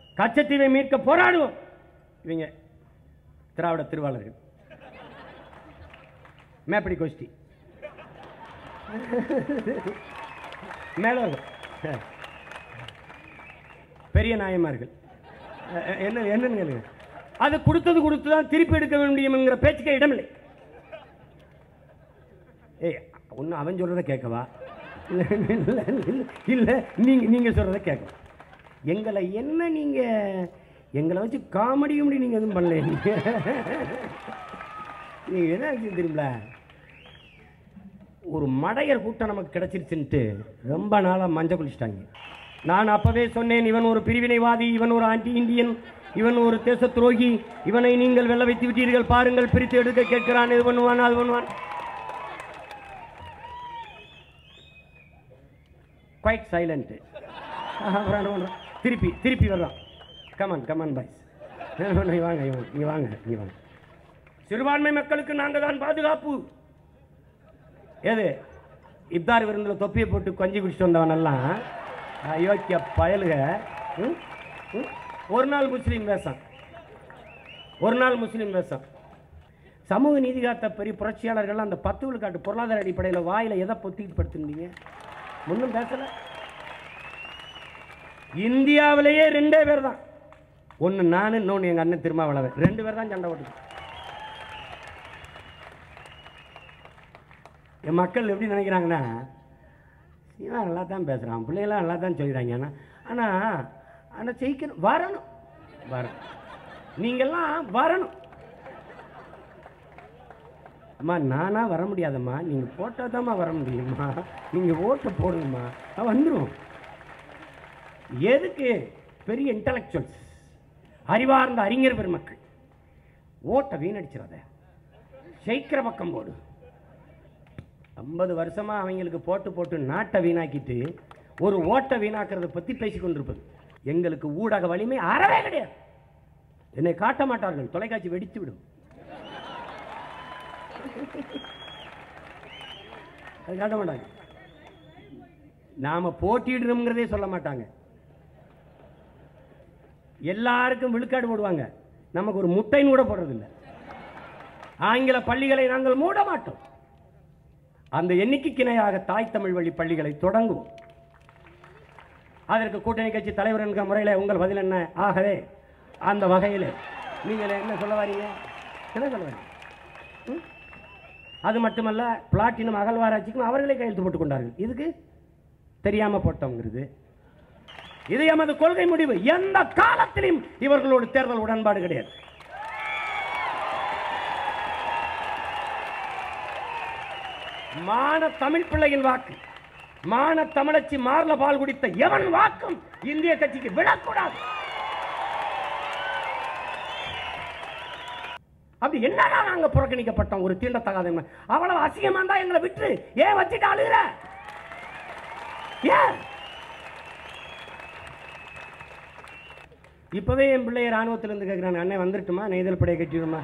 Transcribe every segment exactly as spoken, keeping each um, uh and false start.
கச்சத்தீவை மீட்க போராடுவோம். இவங்க திராவிட திருவாளர்கள் மேப்படி கோஷ்டி மேலவர்கள் பெரிய நாயமார்கள் என்ன என்னன்னு அது கொடுத்தது கொடுத்துதான் திருப்பி எடுக்க வேண்டிய பேச்சுக்க இடமில்லை. ஏய் ஒன்னு அவன் சொல்றத கேட்கவா இல்ல நீங்க நீங்க சொல்றத கேட்கவா? எங்களை என்ன நீங்க எங்களை வச்சு காமெடியும் நீங்க எதுவும் பண்ணல. நீங்க என்ன தெரியுங்களா, ஒரு மடையர் கூட்டம் நமக்கு கிடைச்சிருச்சுன்ட்டு ரொம்ப நாளா மஞ்சள் குளிச்சிட்டாங்க. நான் அப்பவே சொன்னேன், இவன் ஒரு பிரிவினைவாதி, இவன் ஒரு ஆன்டி இந்தியன், இவன் ஒரு தேச துரோகி, இவனை நீங்கள் வெல்ல வைத்து விட்டீர்கள், பாருங்கள் பிரித்து எடுக்க கேட்கிறான், இது பண்ணுவான் அது பண்ணுவான். Quiet silent. திருப்பி திருப்பி வர்றான். கமான் கமான் பாய்ஸ், நீ வாங்க நீ வாங்க நீ வாங்க. சிறுபான்மை மக்களுக்கு நாங்கள் தான் பாதுகாப்பு. ஏது இப்தார் விருந்தில் தொப்பியை போட்டு கொஞ்சி குடிச்சிட்டு வந்தவனெல்லாம் அயோக்கிய பயலுக. ஒரு நாள் முஸ்லீம் வேஷம், ஒரு நாள் முஸ்லீம் வேஷம். சமூக நீதி காத்த பெரிய புரட்சியாளர்கள் அந்த பத்து விழுக்காட்டு பொருளாதார அடிப்படையில் வாயில எதை பொத்திட்டு படுத்திருந்தீங்க? ஒன்றும் பேசல. இந்தியாவிலேயே ரெண்டே பேர் தான், ஒன்று நான், இன்னொன்று எங்கள் அண்ணன் திருமாவளவன், ரெண்டு பேர் தான் சண்டை போட்டு. என் மக்கள் எப்படி நினைக்கிறாங்கன்னா, சீமா நல்லா தான் பேசுகிறான், பிள்ளைகளாம் நல்லா தான் சொல்லிடுறாங்க, ஆனால் ஆனால் ஆனால் ஜெயிக்கணும், வரணும் வரணும், நீங்கள்லாம் வரணும். அம்மா நானா வர முடியாதம்மா, நீங்கள் போட்டால் தான்மா வர முடியுமா, நீங்கள் ஓட்டை போடுங்கம்மா, வந்துடும். எதுக்கு பெரிய இன்டலெக்சுவல்ஸ், அறிவார்ந்த அறிஞர் பெருமக்கள் ஓட்டை வீணடிச்சிடாத, ஜெயிக்கிற பக்கம் போடு. ஐம்பது வருஷமா அவங்களுக்கு போட்டு போட்டு நாட்டை வீணாக்கிட்டு ஒரு ஓட்டை வீணாக்கிறத பற்றி பேசிக் கொண்டிருப்பது. எங்களுக்கு ஊடக வலிமை அறவே கிடையாது. என்னை காட்ட மாட்டார்கள், தொலைக்காட்சி வெடித்து விடும். அது காட்ட மாட்டாங்க. நாம போட்டியிடுறோம்ங்கிறதே சொல்ல மாட்டாங்க. எல்லாருக்கும் விழுக்காடு போடுவாங்க, நமக்கு ஒரு முட்டைன்னு கூட போடுறதில்லை. ஆங்கில பள்ளிகளை நாங்கள் மூட மாட்டோம். அந்த எண்ணிக்கைக்கு இணையாக தாய் தமிழ் வழி பள்ளிகளை தொடங்குவோம். அதற்கு கூட்டணி கட்சி தலைவர் என்கிற முறையில் உங்கள் பதில் என்ன? ஆகவே அந்த வகையில் நீங்கள் என்ன சொல்ல வரீங்க? என்ன சொல்ல வரீங்க? அது மட்டுமல்ல, பிளாட்டினம் அகழ்வாராய்ச்சிக்கும் அவர்களே கையெழுத்து போட்டுக் கொண்டார்கள். இதுக்கு தெரியாம போட்டோங்கிறது. இது எமது கொள்கை முடிவு. எந்த காலத்திலும் இவர்களோடு தேர்தல் உடன்பாடு கிடையாது. மான தமிழ் பிள்ளையின் வாக்கு, மான தமிழச்சி மார்ல பால் குடித்த எவன் வாக்கும் இந்திய கட்சிக்கு விடக்கூடாது. அப்படி என்னன்னா நாங்க புறக்கணிக்கப்பட்டோம், ஒரு தீண்டத்தகாத அவ்வளவு அசிங்கமா தான் எங்களை விட்டு ஏன் வச்சுட்டு அழுகிற? ஏன் இப்பவே என் பிள்ளைய ராணுவத்தில் இருந்து கேட்கிறான், அண்ணன் வந்துட்டுமா, நெய்தல் படையை கட்டிடுமா,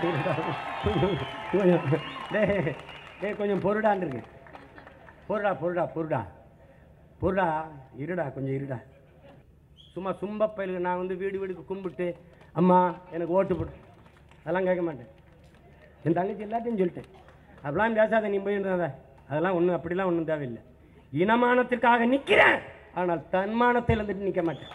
கொஞ்சம் பொருடான் இருக்கு, பொருடா பொருடா பொருடா பொருடா இருடா, கொஞ்சம் இருடா. சும்மா சும்ப பயிலுக்கு நான் வந்து வீடு வீடுக்கு கும்பிட்டு அம்மா எனக்கு ஓட்டு போடு அதெல்லாம் கேட்க மாட்டேன். என் தங்கச்சி எல்லாத்தையும் சொல்லிட்டேன், அப்படிலாம் பேசாத நீ போயிருந்த, அதெல்லாம் ஒன்றும் அப்படிலாம் ஒன்றும் தேவையில்லை. இனமானத்திற்காக நிற்கிறேன், ஆனால் தன்மானத்தில் வந்துட்டு நிற்க மாட்டேன்.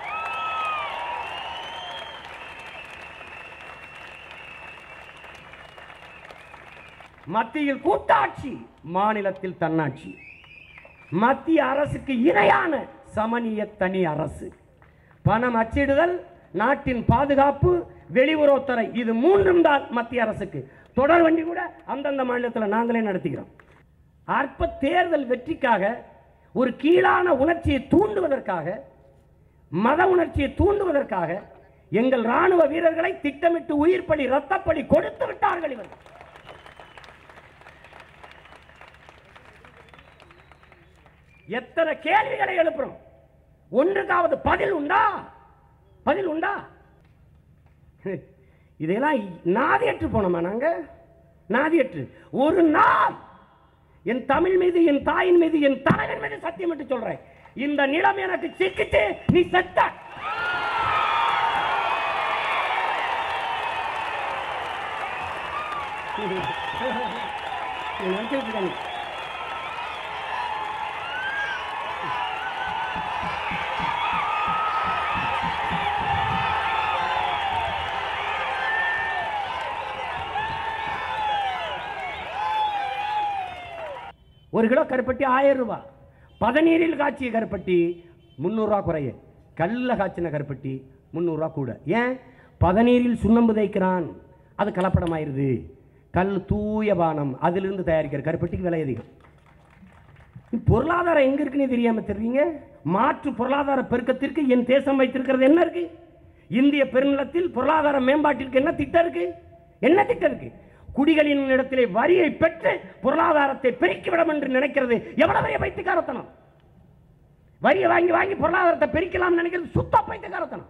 மத்தியில் கூட்டாட்சி, மாநிலத்தில் தன்னாட்சி. மத்திய அரசுக்கு இணையான சமநிய தனி அரசு, பணம் அச்சிடுதல், நாட்டின் பாதுகாப்பு, வெளியுறவுத்துறை, இது மூன்றும் தான் மத்திய அரசுக்கு. தொடர் வண்டி கூட அந்தந்த மாநிலத்தில் நாங்களே நடத்துகிறோம். அற்ப தேர்தல் வெற்றிக்காக, ஒரு கீழான உணர்ச்சியை தூண்டுவதற்காக, மத உணர்ச்சியை தூண்டுவதற்காக எங்கள் ராணுவ வீரர்களை திட்டமிட்டு உயிர் பலி, ரத்தப்பலி கொடுத்து விட்டார்கள் இவர்கள். எத்தனை கேள்விகளை எழுப்புறோம், ஒன்றுக்காவது பதில் உண்டா? பதில் உண்டா? இதெல்லாம் நாதியற்று போனோமா நாங்க? நாதியற்று. ஒரு நாள் என் தமிழ் மீது, என் தாயின் மீது, என் தலைவன் மீது சத்தியம் என்று சொல்றேன், இந்த நிலம் எனக்கு சிக்கிட்டு நீ செத்த ஒரு கிலோ கருப்பட்டி ஆயிரம் ரூபாய். பதநீரில் காய்ச்சிய கருப்பட்டி முந்நூறு ரூபாய் குறைய, கல்ல காய்ச்சின கருப்பட்டி முந்நூறு ரூபாய் கூட. ஏன்? பதநீரில் சுண்ணம்பு தேய்க்கிறான், அது கலப்படமாயிருது. கல் தூய பானம், அதிலிருந்து தயாரிக்கிற கருப்பட்டிக்கு விலை அதிகம். பொருளாதாரம் எங்க இருக்குன்னு தெரியாம தெரியுங்க. மாற்று பொருளாதார பெருக்கத்திற்கு என் தேசம் வைத்திருக்கிறது என்ன இருக்கு? இந்திய பெருநிலத்தில் பொருளாதார மேம்பாட்டிற்கு என்ன திட்டம் இருக்கு? என்ன திட்டம் இருக்கு? குடிகளின் இடத்திலே வரியை பெற்று பொருளாதாரத்தை பெருக்கிவிடும் என்று நினைக்கிறது எவ்வளவு பெரிய பைத்தியக்காரத்தனம். வரியை வாங்கி வாங்கி பொருளாதாரத்தை பெருக்கலாம் நினைக்கிறது சுத்த பைத்தியக்காரத்தனம்.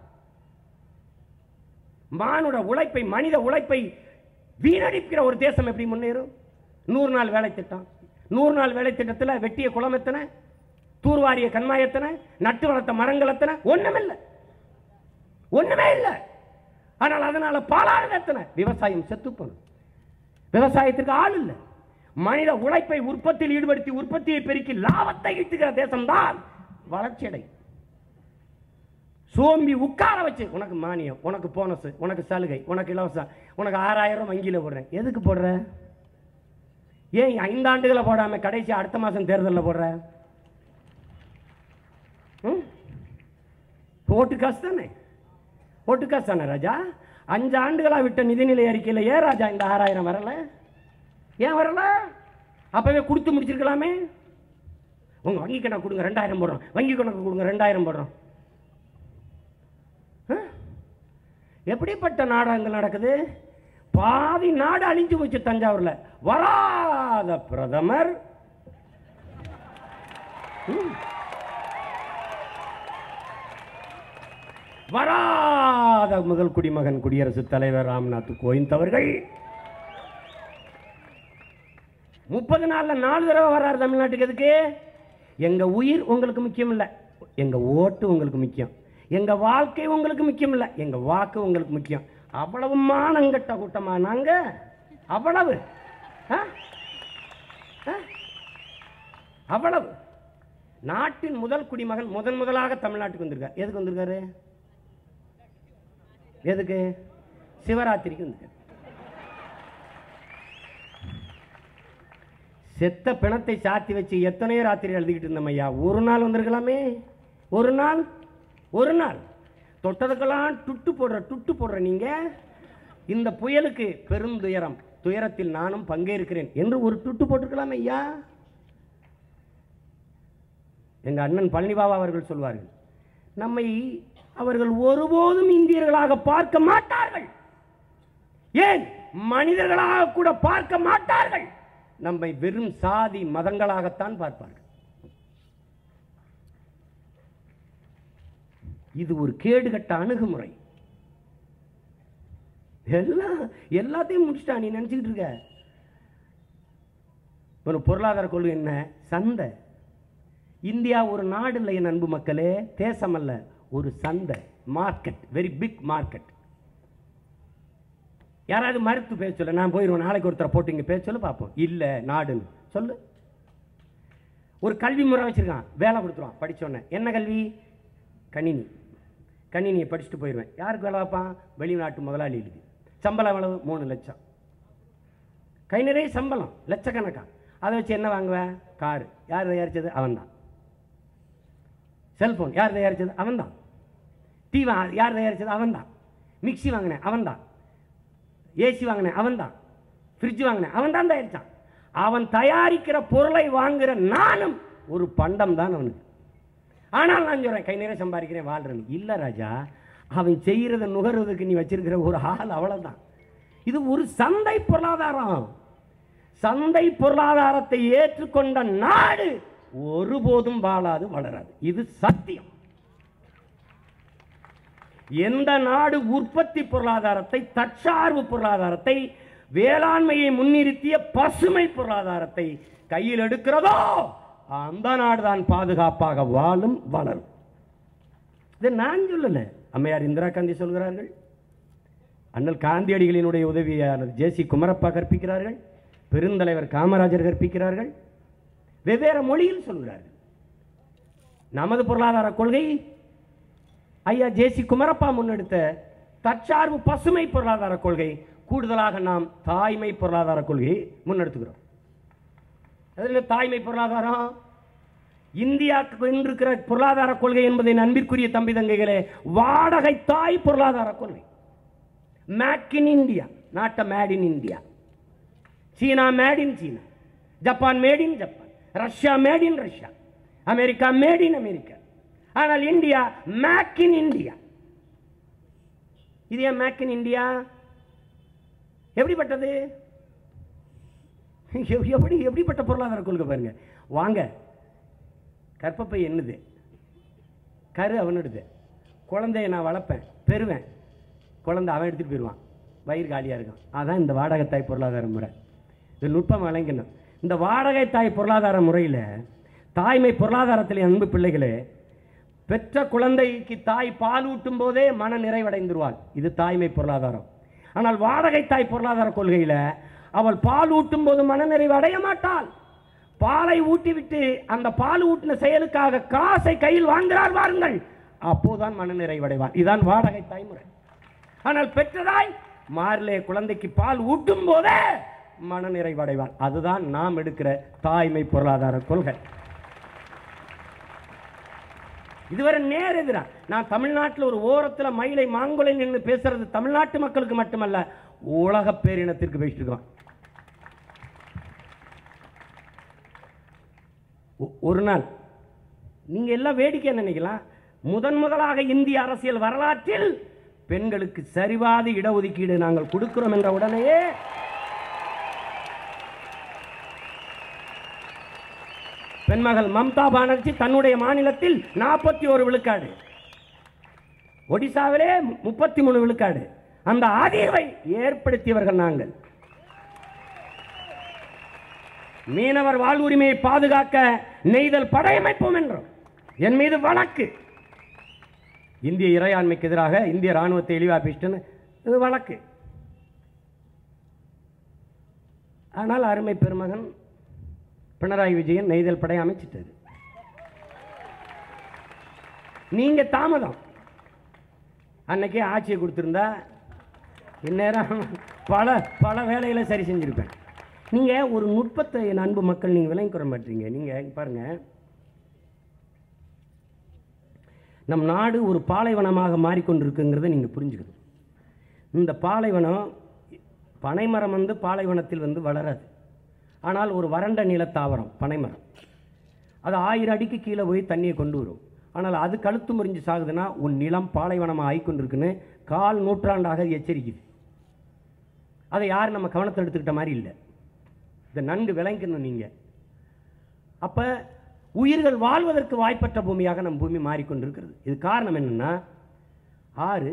மானுட உழைப்பை, மனித உழைப்பை வீணடிக்கிற ஒரு தேசம் எப்படி முன்னேறும்? நூறு நாள் வேலை திட்டம். நூறு நாள் வேலை திட்டத்தில் வெட்டிய குளம் எத்தனை, தூர்வாரிய கண்மாய் எத்தனை, நட்டு வளர்த்த மரங்கள் எத்தனை? ஒண்ணுமில்லை, ஒண்ணுமே இல்லை. ஆனால் அதனால பாலானது எத்தனை? விவசாயம் செத்து போனது. விவசாயத்துக்கு ஆள் இல்லை. மனித உழைப்பை உற்பத்தியில் ஈடுபடுத்தி உற்பத்தியை பெருக்கி லாபத்தை ஈட்டுகிற தேசம் தான் வளர்ச்சி அடை. சோம்பி உட்கார வச்சு உனக்கு மானியம், உனக்கு போனஸ், உனக்கு சலுகை, உனக்கு இலவசம், உனக்கு ஆறாயிரம் வங்கியில் போடுறேன். எதுக்கு போடுற? ஏன் ஐந்தாண்டுகளை போடாம கடைசி அடுத்த மாசம் தேர்தலில் போடுற? ஓட்டு காசு தானே, ஓட்டு காசு தானே ராஜா. அஞ்சு ஆண்டுகளா விட்ட நிதிநிலை அறிக்கையில் ஏன் ராஜா இந்த ஆறாயிரம் வரல? ஏன் வரல? அப்பவே கொடுத்து முடிச்சிருக்கலாமே. உங்க வங்கி கணக்கு கொடுங்க, ரெண்டாயிரம் போடுறோம். வங்கி கணக்கு கொடுங்க, ரெண்டாயிரம் போடுறோம். எப்படிப்பட்ட நாடகங்கள் நடக்குது? பாதி நாடு அழிஞ்சு போச்சு. தஞ்சாவூர்ல வராத பிரதமர், வராத முதல் குடிமகன் குடியரசுத் தலைவர் ராம்நாத் கோவிந்த் அவர்கள் முப்பது நாள்ல நாலு தடவை வர்றாரு தமிழ்நாட்டுக்கு. எதுக்கு? எங்க உயிர் உங்களுக்கு முக்கியம் இல்லை, எங்க ஓட்டு உங்களுக்கு முக்கியம். எங்க வாழ்க்கை உங்களுக்கு முக்கியம் இல்லை, எங்க வாக்கு உங்களுக்கு முக்கியம். அவ்வளவு மானங்கட்ட கூட்டமா நாங்க? அவ்வளவு அவ்வளவு. நாட்டின் முதல் குடிமகன் முதன் முதலாக தமிழ்நாட்டுக்கு வந்திருக்கார். எதுக்கு வந்திருக்காரு? எதுக்கு? சிவராத்திரிக்கு வந்திருக்காரு. செத்த பிணத்தை சாத்தி வச்சு எத்தனையோ ராத்திரி எழுதிக்கிட்டு இருந்தோம் ஐயா. ஒரு நாள் வந்திருக்கலாமே. ஒரு நாள், ஒரு நாள். தொட்டதுக்கெல்லாம் துட்டு போடுற துட்டு போடுற நீங்க. இந்த புயலுக்கு பெருந்துயரம், துயரத்தில் நானும் பங்கேற்கிறேன் என்று ஒரு துட்டு போட்டிருக்கலாமே ஐயா. எங்க அண்ணன் பழனிபாபா அவர்கள் சொல்வார்கள், நம்மை அவர்கள் ஒருபோதும் இந்தியர்களாக பார்க்க மாட்டார்கள். ஏன்? மனிதர்களாக கூட பார்க்க மாட்டார்கள். நம்மை வெறும் சாதி மதங்களாகத்தான் பார்ப்பார்கள். இது ஒரு கேடுகட்ட அணுகுமுறை. எல்லாம் எல்லாத்தையும் முடிச்சுட்டா நீ நினைச்சுக்கிட்டு இருக்க. ஒரு பொருளாதார கொள்கை என்ன? சந்தை. இந்தியா ஒரு நாடு இல்லை என் அன்பு மக்களே, தேசம் அல்ல, ஒரு சந்தை, மார்க்கெட், வெரி பிக் மார்க்கெட். யாராவது மறுத்து பேச சொல்ல, நான் போயிடுவேன், நாளைக்கு ஒருத்தரை போட்டு இங்கே பேச சொல்ல பார்ப்போம். இல்லை நாடுன்னு சொல்லு. ஒரு கல்வி முறை வச்சிருக்கான், வேலை கொடுத்துருவான் படித்தோன்னே. என்ன கல்வி? கணினி. கணினியை படிச்சுட்டு போயிடுவேன். யாருக்கு வேலை வைப்பான்? வெளிநாட்டு முதலாளிகளுக்கு. சம்பளம் எவ்வளவு? மூணு லட்சம். கை நிறைய சம்பளம், லட்சக்கணக்கா. அதை வச்சு என்ன வாங்குவேன்? காரு. யார் தயாரித்தது? அவன் தான். செல்போன் யார் தயாரித்தது? அவன் தான். டிவி யார் தயாரித்தது? அவன் தான். மிக்சி வாங்கினேன் அவன் தான். ஏசி வாங்கினேன் அவன் தான். ஃப்ரிட்ஜ் வாங்கினேன் அவன் தான் தயாரித்தான். அவன் தயாரிக்கிற பொருளை வாங்குகிற நானும் ஒரு பண்டம் தான் அவனுக்கு. ஆனால் நான் சொல்கிறேன், கை நிறைய சம்பாதிக்கிறேன், வாழ்றேன். இல்லை ராஜா, அவன் செய்கிறத நுகர்வதற்கு நீ வச்சிருக்கிற ஒரு ஆள், அவ்வளோதான். இது ஒரு சந்தை பொருளாதாரம். சந்தை பொருளாதாரத்தை ஏற்றுக்கொண்ட நாடு ஒருபோதும் வாழாது, வளராது. இது சத்தியம். எந்த நாடு உற்பத்தி பொருளாதாரத்தை, தற்சார்பு பொருளாதாரத்தை, வேளாண்மையை முன்னிறுத்திய பசுமை பொருளாதாரத்தை கையில் எடுக்கிறதோ அந்த நாடுதான் பாதுகாப்பாக வாழும், வளரும். இதை நான் சொல்லல, அம்மையார் இந்திரா காந்தி சொல்கிறார்கள், அண்ணல் காந்தியடிகளினுடைய உதவியாளர் ஜே சி குமரப்பா கற்பிக்கிறார்கள், பெருந்தலைவர் காமராஜர் கற்பிக்கிறார்கள், வெவ்வேறு மொழியில் சொல்கிறார்கள். நமது பொருளாதார கொள்கை ஐயா ஜேசி குமரப்பா முன்னெடுத்த தற்சார்பு பசுமை பொருளாதார கொள்கை. கூடுதலாக நாம் தாய்மை பொருளாதார கொள்கையை முன்னெடுத்துக்கிறோம். அதில் தாய்மை பொருளாதாரம் இந்தியாவுக்கு இருக்கிற பொருளாதார கொள்கை என்பதை அன்பிற்குரிய தம்பி தங்கைகளே, வாடகை தாய் பொருளாதார கொள்கை. Make in India, not made in India. China made in China, Japan made in Japan, Russia made in Russia, America made in America. ஆனால் இந்தியா மேக் இன் இந்தியா. இது ஏன் மேக் இன் இந்தியா? எப்படிப்பட்டது? எப்படி எப்படிப்பட்ட பொருளாதார கொள்கை பாருங்க. வாங்க, கற்பப்பை என்னது, கரு அவனுடுது, குழந்தைய நான் வளர்ப்பேன், பெறுவேன், குழந்தை அவன் எடுத்துகிட்டு போயிடுவான், வயிறு காலியாக இருக்கும். அதான் இந்த வாடகை தாய் பொருளாதார முறை. இது நுட்பம் வழங்கணும். இந்த வாடகை தாய் பொருளாதார முறையில் தாய்மை பொருளாதாரத்தில் அன்பு பிள்ளைகளே, பெற்ற குழந்தைக்கு தாய் பால் ஊட்டும் போதே மன நிறைவடைந்துருவாள். இது தாய்மை பொருளாதாரம். ஆனால் வாடகை தாய் பொருளாதார கொள்கையில் அவள் பால் ஊட்டும் போது மனநிறைவு அடைய மாட்டாள். பாலை ஊட்டிவிட்டு அந்த பால் ஊட்டின செயலுக்காக காசை கையில் வாங்குகிறார் வாருங்கள், அப்போதான் மனநிறைவடைவார். இதுதான் வாடகை தாய்முறை. ஆனால் பெற்றதாய் மார்லே குழந்தைக்கு பால் ஊட்டும் போதே மனநிறைவடைவார். அதுதான் நாம் எடுக்கிற தாய்மை பொருளாதார கொள்கை. இதுவரை நேர் எதிரா. நான் தமிழ்நாட்டில் ஒரு ஓரத்தில் மயிலை மாங்குளை நின்று பேசுறது தமிழ்நாட்டு மக்களுக்கு மட்டுமல்ல, உலக பேரினத்திற்கு பேசிட்டு இருக்கோம். ஒரு நாள் நீங்க எல்லாம் வேடிக்கை நினைக்கலாம், முதன் முதலாக இந்திய அரசியல் வரலாற்றில் பெண்களுக்கு சரிவாத இடஒதுக்கீடு நாங்கள் கொடுக்கிறோம் என்ற உடனேயே பெண்மகள் மம்தா பானர்ஜி தன்னுடைய மாநிலத்தில் நாற்பத்தி ஒரு விழுக்காடு, ஒடிசாவிலே முப்பத்தி மூணு விழுக்காடு, அந்த அதிர்வை ஏற்படுத்தியவர்கள் நாங்கள். மீனவர் வாழ்வுரிமையை பாதுகாக்க நெய்தல் படையமைப்போம் என்றோம். என் மீது வழக்கு, இந்திய இறையாண்மைக்கு எதிராக இந்திய ராணுவத்தை இழிவாப்பிச்சுன்னு இது வழக்கு. ஆனால் அருமை பெருமகன் பினராயி விஜயன் நெய்தல் படை அமைச்சிட்டாரு. நீங்க தாமதம். அன்னைக்கே ஆட்சியை கொடுத்திருந்தா இந்நேரம் பல பல வேலைகளை சரி செஞ்சிருப்பேன். நீங்க ஒரு நுட்பத்தை என் அன்பு மக்கள் நீங்க விளங்கி கொள்ள மாட்டீங்க. நீங்க பாருங்க, நம் நாடு ஒரு பாலைவனமாக மாறிக்கொண்டிருக்குங்கிறத நீங்க புரிஞ்சுக்கணும். இந்த பாலைவனம், பனைமரம் வந்து பாலைவனத்தில் வந்து வளராது. ஆனால் ஒரு வறண்ட நில தாவரம் பனைமரம், அது ஆயிரம் அடிக்கு கீழே போய் தண்ணியை கொண்டு வரும். ஆனால் அது கழுத்து முறிஞ்சு சாகுதுன்னா உன் நிலம் பாலைவனமாக ஆகிக்கொண்டிருக்குன்னு கால் நூற்றாண்டாக எச்சரிக்குது. அதை யாரும் நம்ம கவனத்தை எடுத்துக்கிட்ட மாதிரி இல்லை. இதை நன்கு விளங்கணும் நீங்கள். அப்போ உயிர்கள் வாழ்வதற்கு வாய்ப்பற்ற பூமியாக நம் பூமி மாறிக்கொண்டிருக்கிறது. இது காரணம் என்னென்னா, ஆறு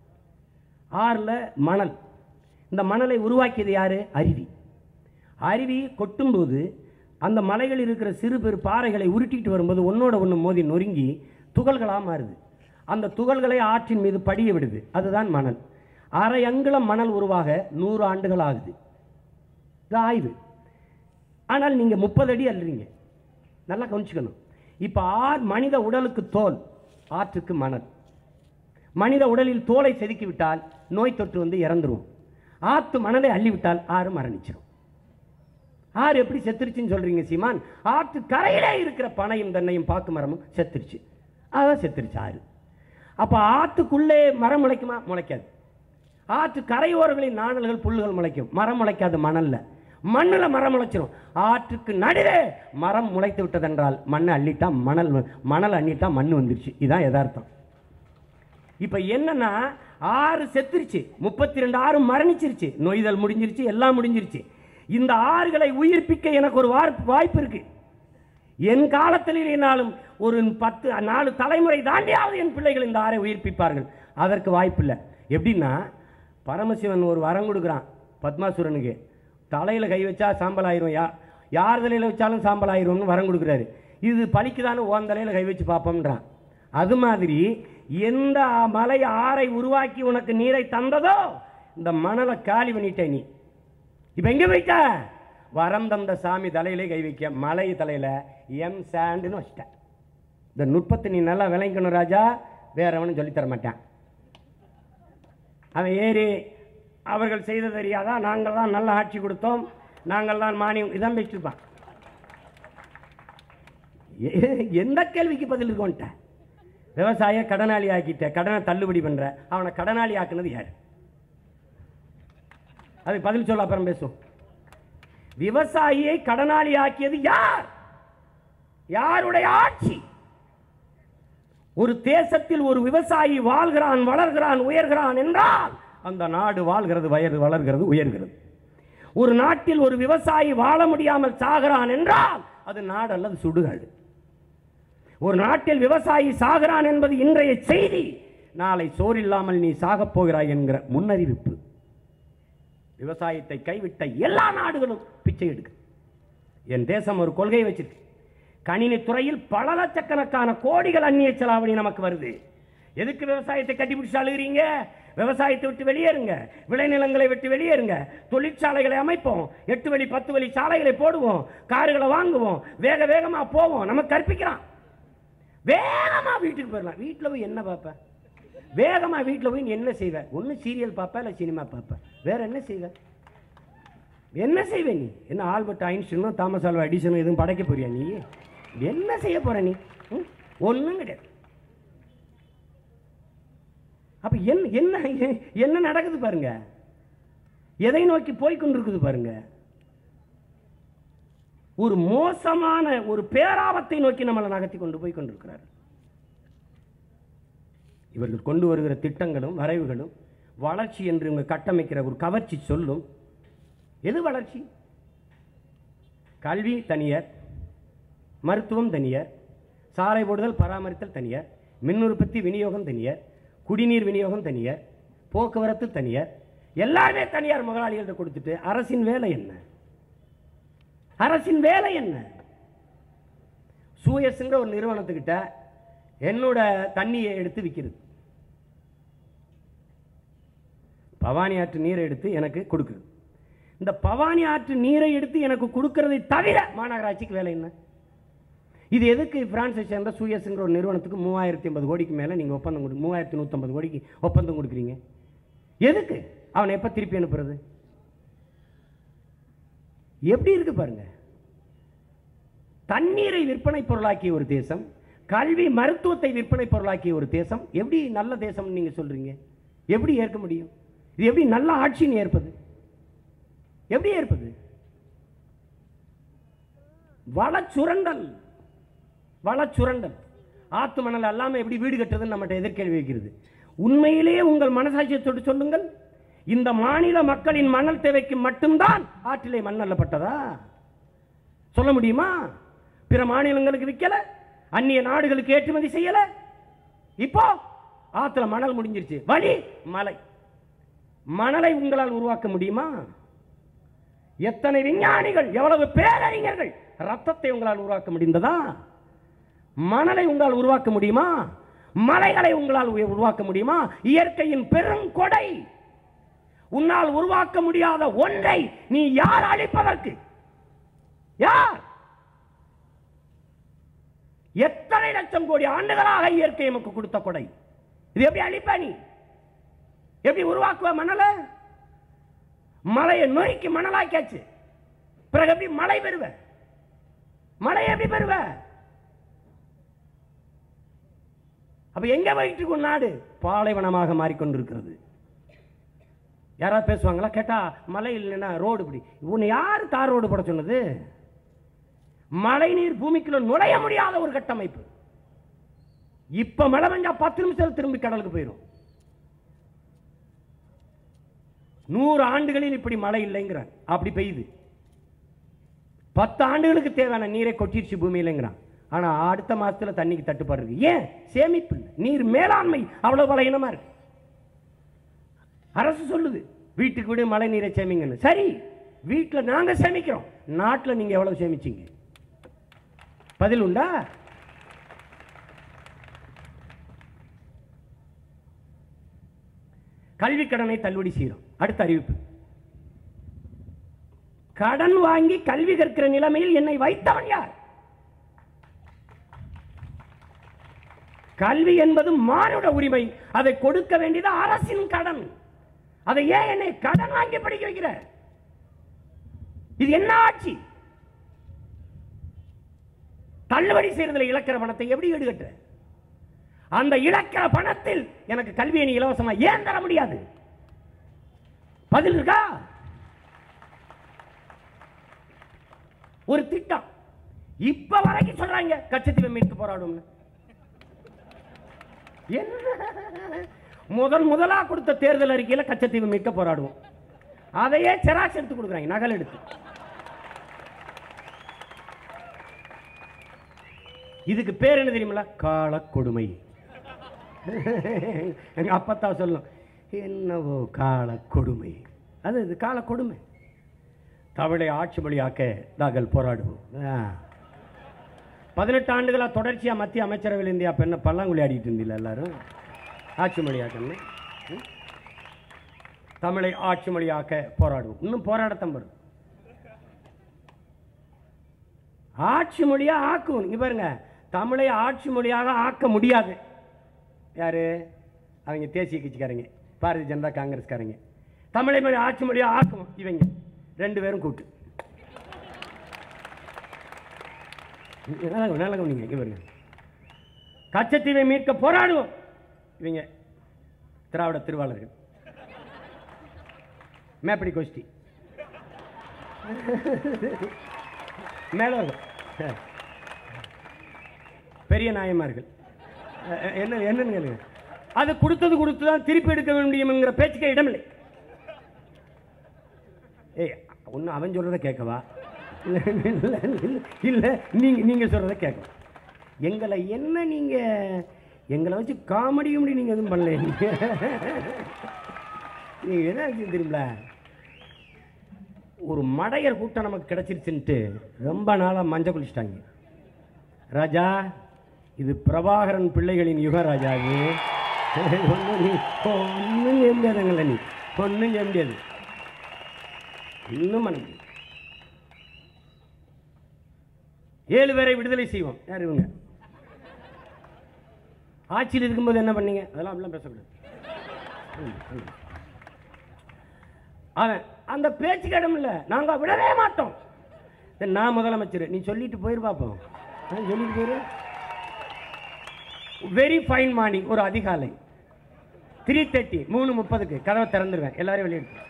ஆறில் மணல். இந்த மணலை உருவாக்கியது யார்? அருவி. அருவி கொட்டும்போது அந்த மலைகள் இருக்கிற சிறு பெரு பாறைகளை உருட்டிட்டு வரும்போது ஒன்னோட ஒன்று மோதி நொறுங்கி துகள்களாக மாறுது. அந்த துகள்களை ஆற்றின் மீது படிய விடுது. அதுதான் மணல். அரை அங்குலம் மணல் உருவாக நூறு ஆண்டுகள் ஆகுது. இது ஆய்வு. ஆனால் நீங்கள் முப்பது அடி அல்றீங்க. நல்லா கவனிச்சுக்கணும். இப்போ ஆறு மனித உடலுக்கு தோல், ஆற்றுக்கு மணல். மனித உடலில் தோலை செதுக்கிவிட்டால் நோய் தொற்று வந்து இறந்துருவோம். ஆற்று மணலை அள்ளிவிட்டால் ஆறு மரணிச்சிடும். ஆறு எப்படி செத்துருச்சுன்னு சொல்றீங்க சீமான்? ஆற்று கரையிலே இருக்கிற பனையும் தென்னையும் பாக்கு மரமும் செத்துருச்சு. அதான் செத்துருச்சு ஆறு. அப்போ ஆற்றுக்குள்ளே மரம் முளைக்குமா? முளைக்காது. ஆற்று கரையோரங்களில் நாணல்கள் புல்லுகள் முளைக்கும், மரம் முளைக்காது. மணல்ல மண்ணில் மரம் முளைச்சிடும். ஆற்றுக்கு நடுவே மரம் முளைத்து விட்டதென்றால் மண்ணை அள்ளிட்டா மணல், மணல் அள்ளிட்டா மண் வந்துருச்சு. இதுதான் யதார்த்தம். இப்போ என்னன்னா, ஆறு செத்துருச்சு, முப்பத்தி ரெண்டு ஆறு மரணிச்சிருச்சு, நொய்தல் முடிஞ்சிருச்சு, எல்லாம் முடிஞ்சிருச்சு. இந்த ஆறுகளை உயிர்ப்பிக்க எனக்கு ஒரு வாய்ப்பு இருக்கு. என் காலத்தில் இல்லைனாலும் ஒரு பத்து நாலு தலைமுறை தாண்டியாவது என் பிள்ளைகள் இந்த ஆறை உயிர்ப்பிப்பார்கள். அதற்கு வாய்ப்பு இல்லை. எப்படின்னா, பரமசிவன் ஒரு வரம் கொடுக்குறான் பத்மாசுரனுக்கு. தலையில் கை வச்சா சாம்பல் ஆயிரும், யா யார் தலையில் வச்சாலும் சாம்பல் ஆயிரும்னு வரம் கொடுக்குறாரு. இது பலிக்குதானு ஓன் தலையில் கை வச்சு பார்ப்போம்ன்றான். அது மாதிரி எந்த மலை ஆறை உருவாக்கி உனக்கு நீரை தந்ததோ இந்த மணலை காலி பண்ணிட்ட நீ. இப்போ எங்கே போயிட்ட? வரம் தந்த சாமி தலையிலே கை வைக்க மலை தலையில் எம் சாண்டுன்னு வச்சிட்டேன். இந்த நுட்பத்தை நீ நல்லா விளங்கணும் ராஜா, வேறவனும் சொல்லித்தர மாட்டான். அவன் ஏறி அவர்கள் செய்த தெரியாதா, நாங்கள் தான் நல்ல ஆட்சி கொடுத்தோம், நாங்கள் தான் மானியம், இதான் வச்சிருப்பான். எந்த கேள்விக்கு பதில் இருக்கோன்ட்ட? விவசாய கடனாளி ஆக்கிட்ட, கடனை தள்ளுபடி பண்ற, அவனை கடனாளி ஆக்குனது யார்? அதுக்கு பதில் சொல்ல அப்புறம் பேசும். விவசாயியை கடனாளி ஆக்கியது யார்? யாருடைய ஆட்சி? ஒரு தேசத்தில் ஒரு விவசாயி வாழ்கிறான், வளர்கிறான், உயர்கிறான் என்றால் அந்த நாடு வாழ்கிறது, வயது வளர்கிறது, உயர்கிறது. ஒரு நாட்டில் ஒரு விவசாயி வாழ முடியாமல் சாகிறான் என்றால் அது நாடு அல்லது சுடுகாடு. ஒரு நாட்டில் விவசாயி சாகிறான் என்பது இன்றைய செய்தி, நாளை சோறில்லாமல் நீ சாகப் போகிறாய் என்கிற முன்னறிவிப்பு. விவசாயத்தை கைவிட்ட எல்லா நாடுகளும் பிச்சை எடுக்கு. என் தேசம் ஒரு கொள்கை வச்சிருக்கு. கணினி துறையில் பல லட்சக்கணக்கான கோடிகள் அந்நிய செலாவணி நமக்கு வருது. எதுக்கு விவசாயத்தை கட்டிப்பிடிச்சு அழுகிறீங்க? விவசாயத்தை விட்டு வெளியேறுங்க, விளைநிலங்களை விட்டு வெளியேறுங்க, தொழிற்சாலைகளை அமைப்போம், எட்டு வழி பத்து வழி சாலைகளை போடுவோம், கார்களை வாங்குவோம், வேக வேகமா போவோம். நமக்கு கற்பிக்கிறான். வேகமா வீட்டுக்கு போயிடலாம். வீட்டில் போய் என்ன பார்ப்ப? வேகமா வீட்டில் போய் என்ன செய்வ? ஒன்று சீரியல் பார்ப்ப, இல்லை சினிமா பார்ப்ப. வேற என்ன செய்வ? என்ன செய்வே நீ? என்ன ஆல்பர்ட் ஐன்ஸ்டீனும் தாமஸ் ஆல்வா எடிசனும் எதுவும் படைக்க போறியா நீ? என்ன செய்ய போற நீ? ஒன்றும் கிடையாது. அப்ப என்ன என்ன என்ன நடக்குது பாருங்க. எதை நோக்கி போய்கொண்டிருக்குது பாருங்க. ஒரு மோசமான ஒரு பேராபத்தை நோக்கி நம்மளை நகர்த்தி கொண்டு போய் கொண்டிருக்கிறார். இவர்கள் கொண்டு வருகிற திட்டங்களும் வரைவுகளும் வளர்ச்சி என்று இவங்க கட்டமைக்கிற ஒரு கவர்ச்சி சொல்லும். எது வளர்ச்சி? கல்வி தனியார், மருத்துவம் தனியார், சாலை போடுதல் பராமரித்தல் தனியார், மின் உற்பத்தி விநியோகம் தனியார், குடிநீர் விநியோகம் தனியார், போக்குவரத்து தனியார், எல்லாருமே தனியார் முதலாளிகள்ட்ட கொடுத்துட்டு அரசின் வேலை என்ன? அரசின் வேலை என்ன? சூயஸ்ங்கிற ஒரு நிறுவனத்துக்கிட்ட என்னோட தண்ணியை எடுத்து விற்கிறது. பவானி ஆற்று நீரை எடுத்து எனக்கு கொடுக்குறது. இந்த பவானி ஆற்று நீரை எடுத்து எனக்கு கொடுக்கறதை தவிர மாநகராட்சிக்கு வேலை என்ன? இது எதுக்கு பிரான்ஸை சேர்ந்த சூயஸ்ங்கிற ஒரு நிறுவனத்துக்கு மூவாயிரத்தி ஐம்பது கோடிக்கு மேலே நீங்கள் ஒப்பந்தம் கொடு மூவாயிரத்தி நூற்றம்பது கோடிக்கு ஒப்பந்தம் கொடுக்குறீங்க? எதுக்கு? அவனை எப்போ திருப்பி அனுப்புறது? எப்படி இருக்கு பாருங்க. தண்ணீரை விற்பனை பொருளாக்கிய ஒரு தேசம், கல்வி மருத்துவத்தை விற்பனை பொருளாக்கிய ஒரு தேசம் எப்படி நல்ல தேசம் நீங்க சொல்றீங்க? எப்படி ஏற்க முடியும்? இது எப்படி நல்ல ஆட்சின்னு ஏற்பது? எப்படி ஏற்பது? வளச்சுரண்டல், வளச்சுரண்டல். ஆத்து மணல் எல்லாமே எப்படி வீடு கட்டுறதுன்னு நம்மகிட்ட எதிர்கேள்வி வைக்கிறது. உண்மையிலேயே உங்கள் மனசாட்சியை தொட்டு சொல்லுங்கள். இந்த மாநில மக்களின் மணல் தேவைக்கு மட்டும்தான் ஆற்றிலே மண் அள்ளப்பட்டதா? சொல்ல முடியுமா? பிற மாநிலங்களுக்கு விற்கல, அந்நிய நாடுகளுக்கு ஏற்றுமதி செய்யல. இப்போ ஆத்துல மணல் முடிஞ்சிருச்சு. வழி மலை. மணலை உங்களால் உருவாக்க முடியுமா? எத்தனை விஞ்ஞானிகள், எவ்வளவு பேரறிஞர்கள் ரத்தத்தை உங்களால் உருவாக்க முடிந்ததா? மணலை உங்களால் உருவாக்க முடியுமா? மலைகளை உங்களால் உருவாக்க முடியுமா? இயற்கையின் பெருங்கொடை. உன்னால் உருவாக்க முடியாத ஒன்றை நீ யார் அழிப்பதற்கு? யார்? எத்தனை லட்சம் கோடி ஆண்டுகளாக இயற்கை நமக்கு கொடுத்த கொடை. இது எப்படி அழிப்ப? நீ எப்படி உருவாக்குவ மணலை? மலையை நொறுக்கி மணலாக்கியாச்சு. பிறகு எப்படி மழை பெறுவ? மழை எப்படி பெறுவ? அப்ப எங்க போயிட்டு இருக்கும் நாடு? பாலைவனமாக மாறிக்கொண்டிருக்கிறது. யாராவது பேசுவாங்களா? கேட்டா மழை இல்லைன்னா ரோடு இப்படி. உன்னை யாரு தார் ரோடு போட சொன்னது? மழை நீர் பூமிக்குள்ள நுழைய முடியாத ஒரு கட்டமைப்பு. இப்ப மழை பெஞ்சா பத்து நிமிஷம் திரும்பி கடலுக்கு போயிடும். நூறு ஆண்டுகளில் இப்படி மழை இல்லைங்கிறான். அப்படி பெய்யுது. பத்து ஆண்டுகளுக்கு தேவையான நீரை கொட்டிடுச்சு பூமியிலங்கிறான். ஆனா அடுத்த மாசத்துல தண்ணிக்கு தட்டுப்பாடு இருக்கு. ஏன்? சேமிப்பு, நீர் மேலாண்மை அவ்வளவு பலகீனமா இருக்கு. அரசு சொல்லுது வீட்டுக்கு விட மழை நீரை சேமிங்கன்னு. சரி, வீட்டில் நாங்க சேமிக்கிறோம், நாட்டில் நீங்க எவ்வளவு சேமிச்சீங்க? பதில் உண்டா? கல்வி கடனை தள்ளுபடி செய்யறோம். அடுத்த அறிவிப்பு. கடன் வாங்கி கல்வி கற்கிற நிலைமையில் என்னை வைத்தவன் யார்? கல்வி என்பது மானுட உரிமை, அதை கொடுக்க வேண்டியது அரசின் கடன். அதை ஏன் என்னை கடன் வாங்கி படிக்க வைக்கிற? இது என்ன ஆட்சி? தள்ளுபடி செய்யறதுல இழக்கிற பணத்தை எப்படி ஈடுகட்ட? அந்த இழக்கிற பணத்தில் எனக்கு கல்வியை நீ இலவசமா ஏன் தர முடியாது? பதில் இருக்கா? ஒரு திட்டம் இப்ப வரைக்கும் சொல்றாங்க கச்சத்தீவை மீட்க போராடும். முதல் முதலா கொடுத்த தேர்தல் அறிக்கையில கச்சத்தீவை மீட்க போராடுவோம், அதையே செராக்ஸ் எடுத்து கொடுக்குறாங்க, நகல் எடுத்து. இதுக்கு பேர் என்ன தெரியுமில்ல? கால கொடுமை. எங்க அப்பத்தா சொல்லும், என்னவோ கால கொடுமை. அது இது கால கொடுமை. தமிழை ஆட்சி மொழியாக்க நாங்கள் போராடுவோம். பதினெட்டு ஆண்டுகளா தொடர்ச்சியா மத்திய அமைச்சரவையில் இந்தியா பெண்ண பல்லாங்குழி ஆடிட்டு இருந்தீங்க எல்லாரும். ஆட்சி மொழியாக்க தமிழை ஆட்சி மொழியாக்க போராடுவோம். இன்னும் போராடத்தான் வரும். ஆட்சி மொழியா ஆக்கும். இங்க பாருங்க, தமிழை ஆட்சி மொழியாக ஆக்க முடியாது. யாரு? அவங்க தேசிய கட்சிக்காரங்க, பாரதிய ஜனதா காங்கிரஸ்காரங்க. தமிழை மொழி ஆட்சி மொழியாக ஆக்கும் இவங்க ரெண்டு பேரும் கூட்டு. கச்சத்தீவை மீட்க போராடுவோம் இவங்க திராவிட திருவாளர்கள். மேப்படி கோஷ்டி மேலவர்கள், பெரிய நாயமார்கள். என்ன என்னன்னு அது கொடுத்தது கொடுத்துதான் திருப்பி எடுக்க முடியும் என்கிற பேச்சுக்கே இடமில்லை. ஏய், ஒன்னும் அவன் சொல்றத கேட்கவா? இல்ல நீங்க நீங்க சொல்றத கேட்கவா? எங்களை என்ன நீங்க எங்களை வச்சு காமெடி காமெடி நீங்க எதுவும் பண்ணல. நீங்க என்ன தெரியுங்களா, ஒரு மடையர் கூட்டம் நமக்கு கிடைச்சிருச்சுன்ட்டு ரொம்ப நாளா மஞ்சள் குளிச்சிட்டாங்க. ராஜா, இது பிரபாகரன் பிள்ளைகளின் யுக ராஜா. இது ஒன்னும் செய்ய முடியாதுங்கள, நீ ஒன்னும் செய்ய முடியாது. இன்னும் மனைவி ஏழு பேரை விடுதலை செய்வோம். யார் இவங்க? ஆட்சியில் இருக்கும்போது என்ன பண்ணீங்க? அதெல்லாம் அப்படிலாம் பேசக்கூடாது. அவன் அந்த பேச்சுக்கு இடம் இல்லை, நாங்க விடவே மாட்டோம். நான் முதலமைச்சர், நீ சொல்லிட்டு போயிரு பார்ப்போம். சொல்லிட்டு போயிரு. வெரி ஃபைன் மார்னிங், ஒரு அதிகாலை த்ரீ தேர்ட்டி மூணு முப்பதுக்கு கதவை திறந்துருவேன், எல்லாரையும் வெளியிட்டு.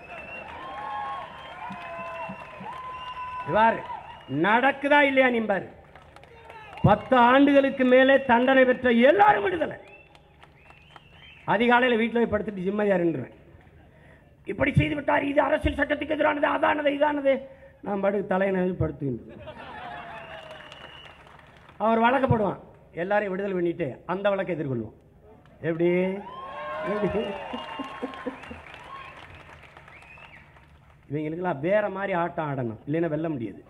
நடக்குதா இல்லையா நீ பாரு. பத்து ஆண்டுகளுக்கு மேலே தண்டனை பெற்ற எல்லாரும் விடுதலை. அதிகாலையில் வீட்டில் போய் படுத்துட்டு ஜிம்மதியாருன்றேன். இப்படி செய்து விட்டார், இது அரசியல் சட்டத்துக்கு எதிரானது, அதானது இதானது. நான் படுத்து தலையினது படுத்துக்கிட்டு அவர் வழக்கப்படுவான். எல்லாரையும் விடுதலை பண்ணிட்டு அந்த வழக்கை எதிர்கொள்வோம். எப்படி இவங்களுக்கெல்லாம் வேற மாதிரி ஆட்டம் ஆடணும், இல்லைன்னா வெல்ல முடியாது.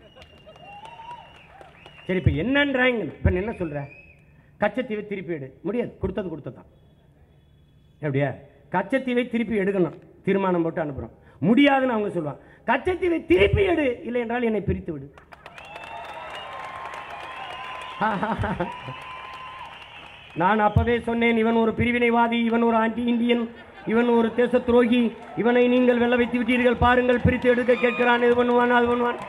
சரி, இப்ப என்னன்றாங்க? இப்ப என்ன சொல்ற? கச்சத்தீவை திருப்பி எடு. முடியாது, கொடுத்தது கொடுத்ததான். எப்படியா? கச்சத்தீவை திருப்பி எடுக்கணும், தீர்மானம் போட்டு அனுப்புறோம். முடியாதுன்னு அவங்க சொல்லுவாங்க. கச்சத்தீவை திருப்பி எடு, இல்லை என்றால் என்னை பிரித்து விடு. நான் அப்பவே சொன்னேன், இவன் ஒரு பிரிவினைவாதி, இவன் ஒரு ஆன்டி இந்தியன், இவன் ஒரு தேச துரோகி, இவனை நீங்கள் வெல்ல வைத்து விட்டீர்கள், பாருங்கள் பிரித்து எடுக்க கேட்கிறான், இது பண்ணுவான் அது பண்ணுவான்.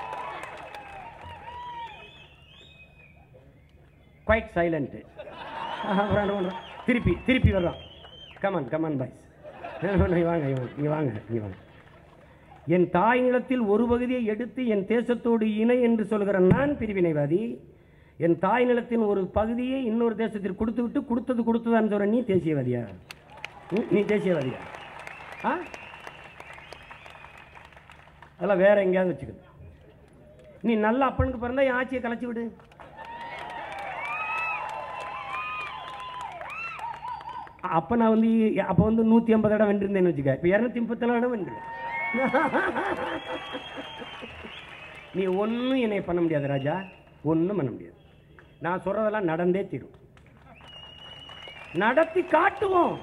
Quiet silent. திருப்பி திருப்பி வர்றான். கமான் கமான் பாய்ஸ், வாங்க இங்க வாங்க இங்க வாங்க. என் தாய் நிலத்தில் ஒரு பகுதியை எடுத்து என் தேசத்தோடு இணை என்று சொல்கிற நான் பிரிவினைவாதி. என் தாய் நிலத்தின் ஒரு பகுதியை இன்னொரு தேசத்தில் கொடுத்து விட்டு கொடுத்தது கொடுத்ததான்னு சொல்ற நீ தேசியவாதியா? நீ தேசியவாதியா? அதெல்லாம் வேற எங்கேயாவது வச்சுக்கணும். நீ நல்ல அப்பனுக்கு பிறந்தா என் ஆட்சியை கலைச்சி விடு. அப்ப நான் வந்து அப்ப வந்து நூத்தி ஐம்பது இடம் வென்றிருந்தேன்னு வச்சுக்க, இப்ப இருநூத்தி முப்பத்தி ஏழு இடம் வென்று. நீ ஒன்னும் என்னை பண்ண முடியாது ராஜா, ஒன்னும் பண்ண முடியாது. நான் சொல்றதெல்லாம் நடந்தே தீரும், நடத்தி காட்டுவோம்,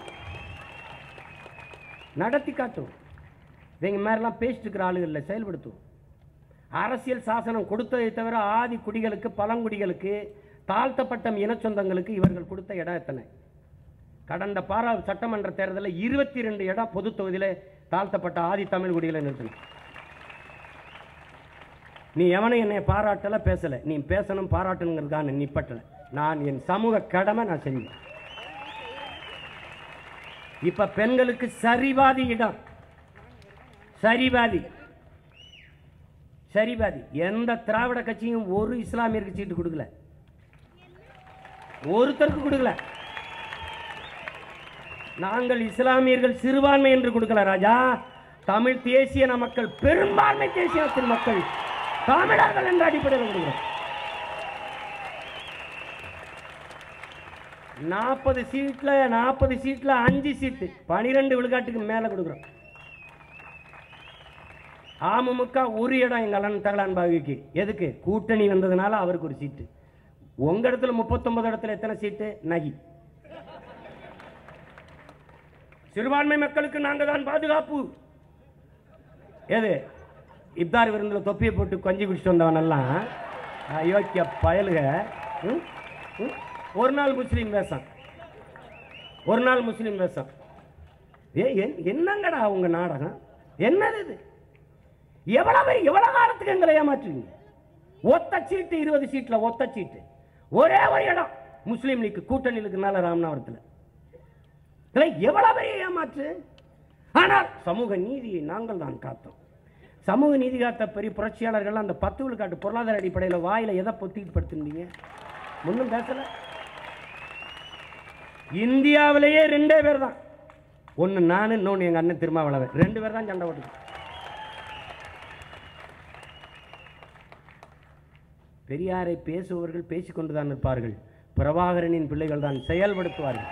நடத்தி காட்டுவோம். இவங்க மாதிரிலாம் பேசிட்டு இருக்கிற ஆளுகள் இல்லை, செயல்படுத்துவோம். அரசியல் சாசனம் கொடுத்ததை தவிர ஆதி குடிகளுக்கு, பழங்குடிகளுக்கு, தாழ்த்தப்பட்ட இனச்சொந்தங்களுக்கு இவர்கள் கொடுத்த இடம் எத்தனை? கடந்த பாரா சட்டமன்ற தேர்தலில் இருபத்தி ரெண்டு இடம் பொது தொகுதியில் தாழ்த்தப்பட்ட ஆதி தமிழ் குடிகளை நிறுத்தணும். நீ எவனை என்னை பாராட்டல பேசல, நீ பேசணும் பாராட்டணுங்கிறதுக்கான நிப்பட்டல. நான் என் சமூக கடமை நான் செஞ்சேன். இப்ப பெண்களுக்கு சரிபாதி இடம், சரிபாதி சரிபாதி. எந்த திராவிட கட்சியும் ஒரு இஸ்லாமியருக்கு சீட்டு கொடுக்கல, ஒருத்தருக்கு கொடுக்கல. நாங்கள் இஸ்லாமியர்கள் சிறுபான்மை என்று கொடுக்கல ராஜா, தமிழ் தேசிய மக்கள், பெரும்பான்மை தேசியத்தின் மக்கள் தமிழர்கள் என்ற அடிப்படையில் கொடுக்கிறோம். நாற்பது சீட்ல நாற்பது சீட்ல அஞ்சு சீட்டு பனிரெண்டு விழுக்காட்டுக்கு மேல கொடுக்கிறோம். அமமுக ஒரு இடம் எங்க அண்ணன் தகலான் பாவிக்கு. எதுக்கு? கூட்டணி வந்ததுனால அவருக்கு ஒரு சீட்டு. உங்க இடத்துல முப்பத்தொன்பது இடத்துல எத்தனை சீட்டு? நகி. சிறுபான்மை மக்களுக்கு நாங்க தான் பாதுகாப்பு. எது? இப்தார் விருந்தில் தொப்பியை போட்டு கொஞ்சி குடிச்சிட்டு வந்தவன் எல்லாம் அயோக்கிய பயலுக. ஒரு நாள் முஸ்லீம் வேஷம், ஒரு நாள் முஸ்லீம் வேஷம். ஏ என்னங்கடா உங்க நாடகம்? என்னது இது? எவ்வளவு எவ்வளவு காலத்துக்கு எங்களை ஏமாற்றுவீங்க? ஒத்த சீட்டு, இருபது சீட்ல ஒத்த சீட்டு, ஒரே ஒரு இடம் முஸ்லீம் லீக் கூட்டணி இருக்குனால ராமநாதபுரத்தில். எவ்வளவு பெரிய ஏமாற்று! ஆனால் சமூக நீதியை நாங்கள் தான் காத்தோம். சமூக நீதி காத்த பெரிய புரட்சியாளர்கள் அந்த பத்து விழுக்காட்டு பொருளாதார அடிப்படையில் வாயில எதை பொத்திட்டு படுத்திருந்தீங்க? ஒன்றும் பேசல. இந்தியாவிலேயே ரெண்டே பேர் தான், ஒன்னு நானு, இன்னொன்னு எங்க அண்ணன் திருமாவளவன், ரெண்டு பேர் தான் சண்டை போட்டு. பெரியாரை பேசுபவர்கள் பேசிக்கொண்டுதான் இருப்பார்கள், பிரபாகரனின் பிள்ளைகள் தான் செயல்படுத்துவார்கள்.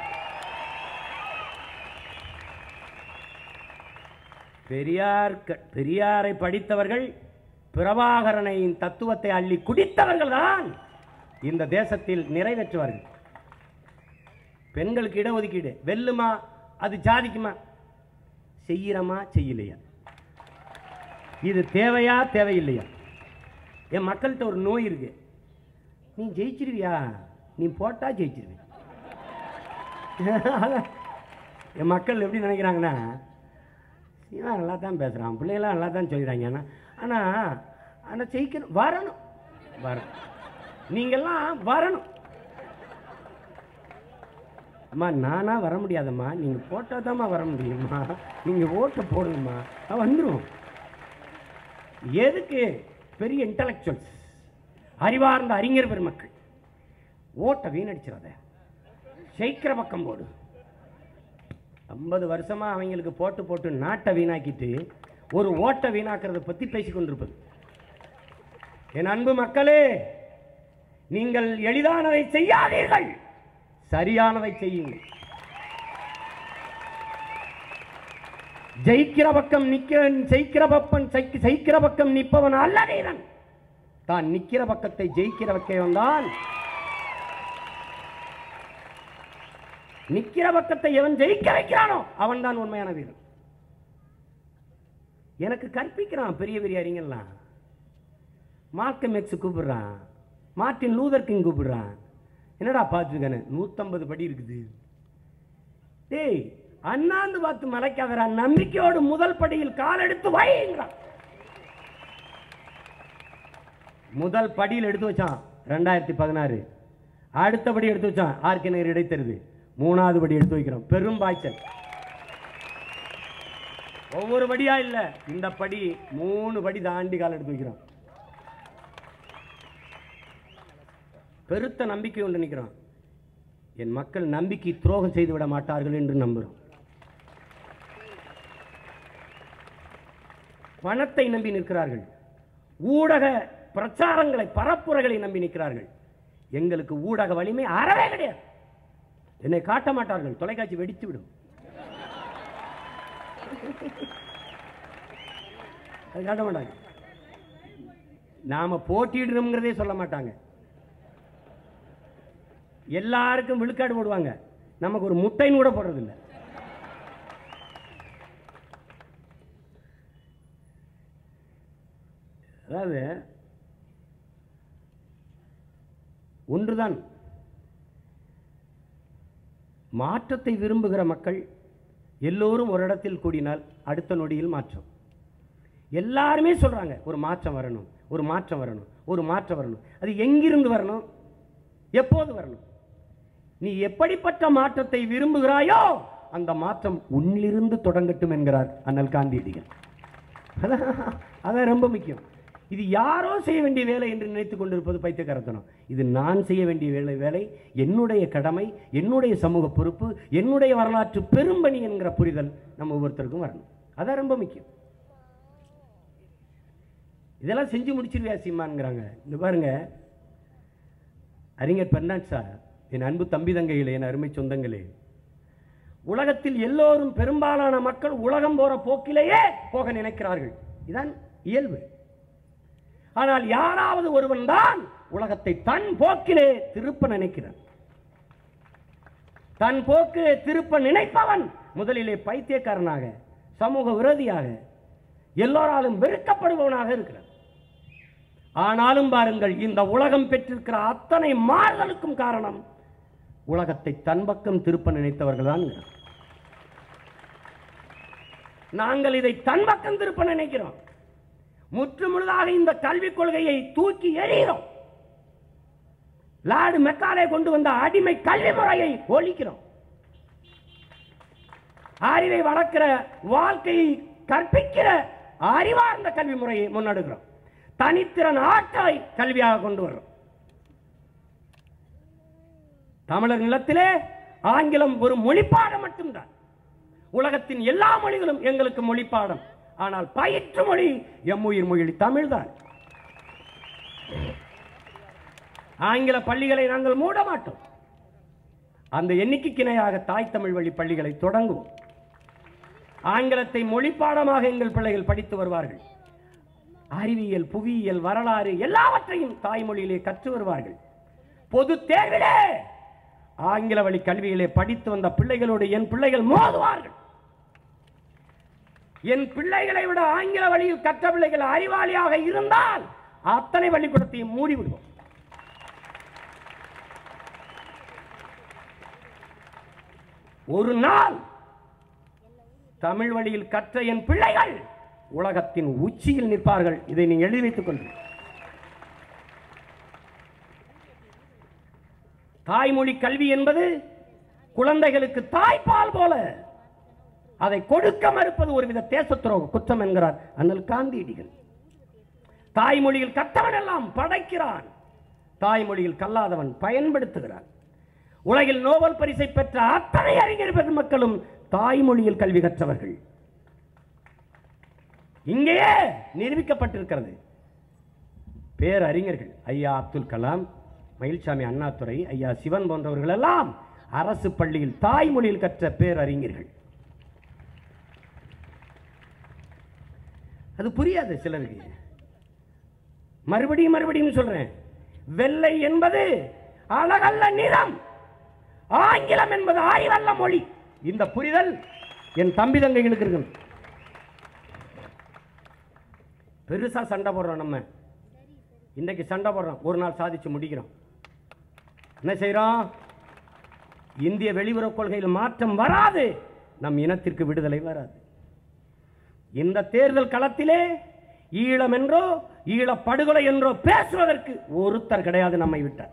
பெரியார் பெரியாரை படித்தவர்கள், பிரபாகரனின் தத்துவத்தை அள்ளி குடித்தவர்கள் தான் இந்த தேசத்தில் நிறைவேற்றுவார்கள். பெண்களுக்கு இடஒதுக்கீடு வெல்லுமா? அது சாதிக்குமா? செய்யறமா செய்யலையா? இது தேவையா தேவையில்லையா? என் மக்கள்கிட்ட ஒரு நோய் இருக்கு. நீ ஜெயிச்சிருவியா? நீ போட்டா ஜெயிச்சிருவி. என் மக்கள் எப்படி நினைக்கிறாங்கன்னா, இவன் நல்லா தான் பேசுகிறான், பிள்ளைகளாம் நல்லா தான் சொல்லிடுறாங்க, ஆனால் ஆனால் ஜெயிக்கணும், வரணும் வரணும், நீங்கள்லாம் வரணும். அம்மா நானா வர முடியாதம்மா, நீங்கள் போட்டால் தான்மா வர முடியுமா, நீங்கள் ஓட்டை போடுங்கம்மா, வந்துடும். எதுக்கு? பெரிய இன்டலெக்சுவல்ஸ், அறிவார்ந்த அறிஞர் பெருமக்கள் ஓட்டை வீணடிச்சிடாத, ஜெயிக்கிற பக்கம் போடு. ஐம்பது வருஷமா அவங்களுக்கு போட்டு போட்டு நாட்டை வீணாக்கிட்டு ஒரு ஓட்டை வீணாக்கிறத பற்றி பேசிக்கொண்டிருப்பது. என் அன்பு மக்களே, நீங்கள் எளிதானதை செய்யாதீர்கள், சரியானதை செய்யுங்கள். ஜெயிக்கிற பக்கம் நிக்க ஜெயிக்கிற பக்கம் ஜெயிக்கிற பக்கம் நிற்பவன் அல்ல வீரன், தான் நிக்கிற பக்கத்தை ஜெயிக்கிற வைக்கவன் தான். நிக்கிற பக்கத்தை எவன் ஜெயிக்க வைக்கிறானோ அவன் தான் உண்மையான வீரன். எனக்கு கற்பிக்கிறான் பெரிய பெரிய அறிஞர்லாம். மார்க்கம் எக்ஸ் கூப்பிடுறான், மார்ட்டின் லூதர் கிங் கூப்பிடுறான். என்னடா பார்த்துருக்கானு? நூத்தம்பது படி இருக்குது. டேய் அண்ணாந்து பார்த்து மலைக்காதரா, நம்பிக்கையோடு முதல் படியில் கால் எடுத்து வைங்கிறான். முதல் படியில் எடுத்து வச்சான் ரெண்டாயிரத்தி பதினாறு, அடுத்தபடி எடுத்து வச்சான் ஆர்கே நகர் இடைத்தருது, மூணாவது படி எடுத்து வைக்கிறோம் பெரும் பாய்ச்சல். ஒவ்வொரு படியா இல்ல, இந்த படி மூணு படி தாண்டி கால் எடுத்து வைக்கிறோம். பெருத்த நம்பிக்கை ஒன்று நிற்கிறோம். என் மக்கள் நம்பிக்கை துரோகம் செய்து விட மாட்டார்கள் என்று நம்புகிறோம். பணத்தை நம்பி நிற்கிறார்கள், ஊடக பிரச்சாரங்களை பரப்புரைகளை நம்பி நிற்கிறார்கள். எங்களுக்கு ஊடக வலிமை அறவே கிடையாது. என்னை காட்ட மாட்டார்கள், தொலைக்காட்சி வெடித்து விடும். அது காட்ட மாட்டாங்க. நாம போட்டியிடுறோம்ங்கிறதே சொல்ல மாட்டாங்க. எல்லாருக்கும் விழுக்காடு போடுவாங்க, நமக்கு ஒரு முட்டைன்னு கூட போடுறதில்லை. அதாவது ஒன்றுதான், மாற்றத்தை விரும்புகிற மக்கள் எல்லோரும் ஒரு இடத்தில் கூடினால் அடுத்த நொடியில் மாற்றம். எல்லாருமே சொல்றாங்க ஒரு மாற்றம் வரணும், ஒரு மாற்றம் வரணும், ஒரு மாற்றம் வரணும். அது எங்கிருந்து வரணும், எப்போது வரணும்? நீ எப்படிப்பட்ட மாற்றத்தை விரும்புகிறாயோ அந்த மாற்றம் உன்னிலிருந்து தொடங்கட்டும் என்கிறார் அண்ணல் காந்தியடிகள். அதான் ரொம்ப முக்கியம். இது யாரோ செய்ய வேண்டிய வேலை என்று நினைத்துக் கொண்டிருப்பது பைத்தியக்காரத்தனம். இது நான் செய்ய வேண்டிய வேலை வேலை என்னுடைய கடமை, என்னுடைய சமூக பொறுப்பு, என்னுடைய வரலாற்று பெரும்பணி என்கிற புரிதல் நம்ம ஒவ்வொருத்தருக்கும் வரணும். அதான் ரொம்ப முக்கியம். இதெல்லாம் செஞ்சு முடிச்சிருவியா சீமான்ங்கிறாங்க. இந்த பாருங்க, அறிஞர் பெர்னாட் சார், என் அன்பு தம்பி தங்கைகளே, என் அருமை சொந்தங்களே, உலகத்தில் எல்லோரும் பெரும்பாலான மக்கள் உலகம் போற போக்கிலேயே போக நினைக்கிறார்கள். இதுதான் இயல்பு. ஆனால் யாராவது ஒருவன் தான் உலகத்தை தன் போக்கிலே திருப்ப நினைக்கிறான். தன் போக்கிலே திருப்ப நினைப்பவன் முதலிலே பைத்தியக்காரனாக, சமூக விரோதியாக, எல்லோராலும் வெறுக்கப்படுபவனாக இருக்கிறான். ஆனாலும் பாருங்கள், இந்த உலகம் பெற்றிருக்கிற அத்தனை மாறுதலுக்கும் காரணம் உலகத்தை தன் பக்கம் திருப்ப நினைத்தவர்கள் தான். நாங்கள் இதை தன் பக்கம் திருப்ப நினைக்கிறோம். முற்று முழுதாக இந்த கல்விக் கொள்கையை தூக்கி எறிகிறோம். லார்டு மெக்காலே கொண்டு வந்த அடிமை கல்வி முறையை ஒழிக்கிறோம். அறிவை வளர்க்கிற, வாழ்க்கையை கற்பிக்கிற அறிவார்ந்த கல்வி முறையை முன்னெடுக்கிறோம். தனித்திறன் ஆற்றலை கல்வியாக கொண்டு வரும். தமிழர் நிலத்திலே ஆங்கிலம் ஒரு மொழிப்பாடம் மட்டும்தான். உலகத்தின் எல்லா மொழிகளும் எங்களுக்கு மொழிப்பாடம். ஆனால் பயிற்று மொழி எம்முயிர் மொழி தமிழ் தான். ஆங்கில பள்ளிகளை நாங்கள் மூட மாட்டோம். அந்த எண்ணிக்கைக்கு இணையாக தாய் தமிழ் வழி பள்ளிகளை தொடங்குவோம். ஆங்கிலத்தை மொழிப்பாடமாக எங்கள் பிள்ளைகள் படித்து வருவார்கள். அறிவியல், புவியியல், வரலாறு எல்லாவற்றையும் தாய்மொழியிலே கற்று வருவார்கள். பொது தேர்விலே ஆங்கில வழி கல்வியிலே படித்து வந்த பிள்ளைகளோடு என் பிள்ளைகள் மோதுவார்கள். என் பிள்ளைகளை விட ஆங்கில வழியில் கற்ற பிள்ளைகள் அறிவாளியாக இருந்தால் அத்தனை பள்ளிக்கூடத்தையும் மூடிவிடுவோம். ஒரு நாள் தமிழ் வழியில் கற்ற என் பிள்ளைகள் உலகத்தின் உச்சியில் நிற்பார்கள். இதை நீங்கள் எழுதி வைத்துக் கொள்ளுங்கள். தாய்மொழி கல்வி என்பது குழந்தைகளுக்கு தாய்ப்பால் போல. அதை கொடுக்க மறுப்பது ஒருவித தேச துரோக குற்றம் என்கிறார் அண்ணல் காந்தியடிகள். தாய்மொழியில் கற்றவன் எல்லாம் படைக்கிறான், தாய்மொழியில் கல்லாதவன் பயன்படுத்துகிறான். உலகில் நோபல் பரிசை பெற்ற அத்தனை அறிஞர் பெருமக்களும் தாய்மொழியில் கல்வி கற்றவர்கள். இங்கேயே நிரூபிக்கப்பட்டிருக்கிறது. பேரறிஞர்கள் ஐயா அப்துல் கலாம், மயில்சாமி அண்ணாதுரை, ஐயா சிவன் போன்றவர்கள் எல்லாம் அரசு பள்ளியில் தாய்மொழியில் கற்ற பேரறிஞர்கள். அது புரியாது சிலருக்கு. மறுபடியும் மறுபடியும் சொல்றேன், வெள்ளை என்பது அழகல்ல நிறம், ஆங்கிலம் என்பது அறிவல்ல மொழி. இந்த புரிதல் என் தம்பி தங்கைகளுக்கு இருக்கு. பெருசா சண்டை போடுறோம். நம்ம இன்றைக்கு சண்டை போடுறோம், ஒரு நாள் சாதிச்சு முடிக்கிறோம். என்ன செய்யறோம்? இந்திய வெளியுறவு கொள்கையில் மாற்றம் வராது, நம் இனத்திற்கு விடுதலை வராது. இந்த தேர்தல் களத்திலே ஈழம் என்றோ ஈழ படுகொலை என்றோ பேசுவதற்கு ஒருத்தர் கிடையாது நம்மை விட்டார்.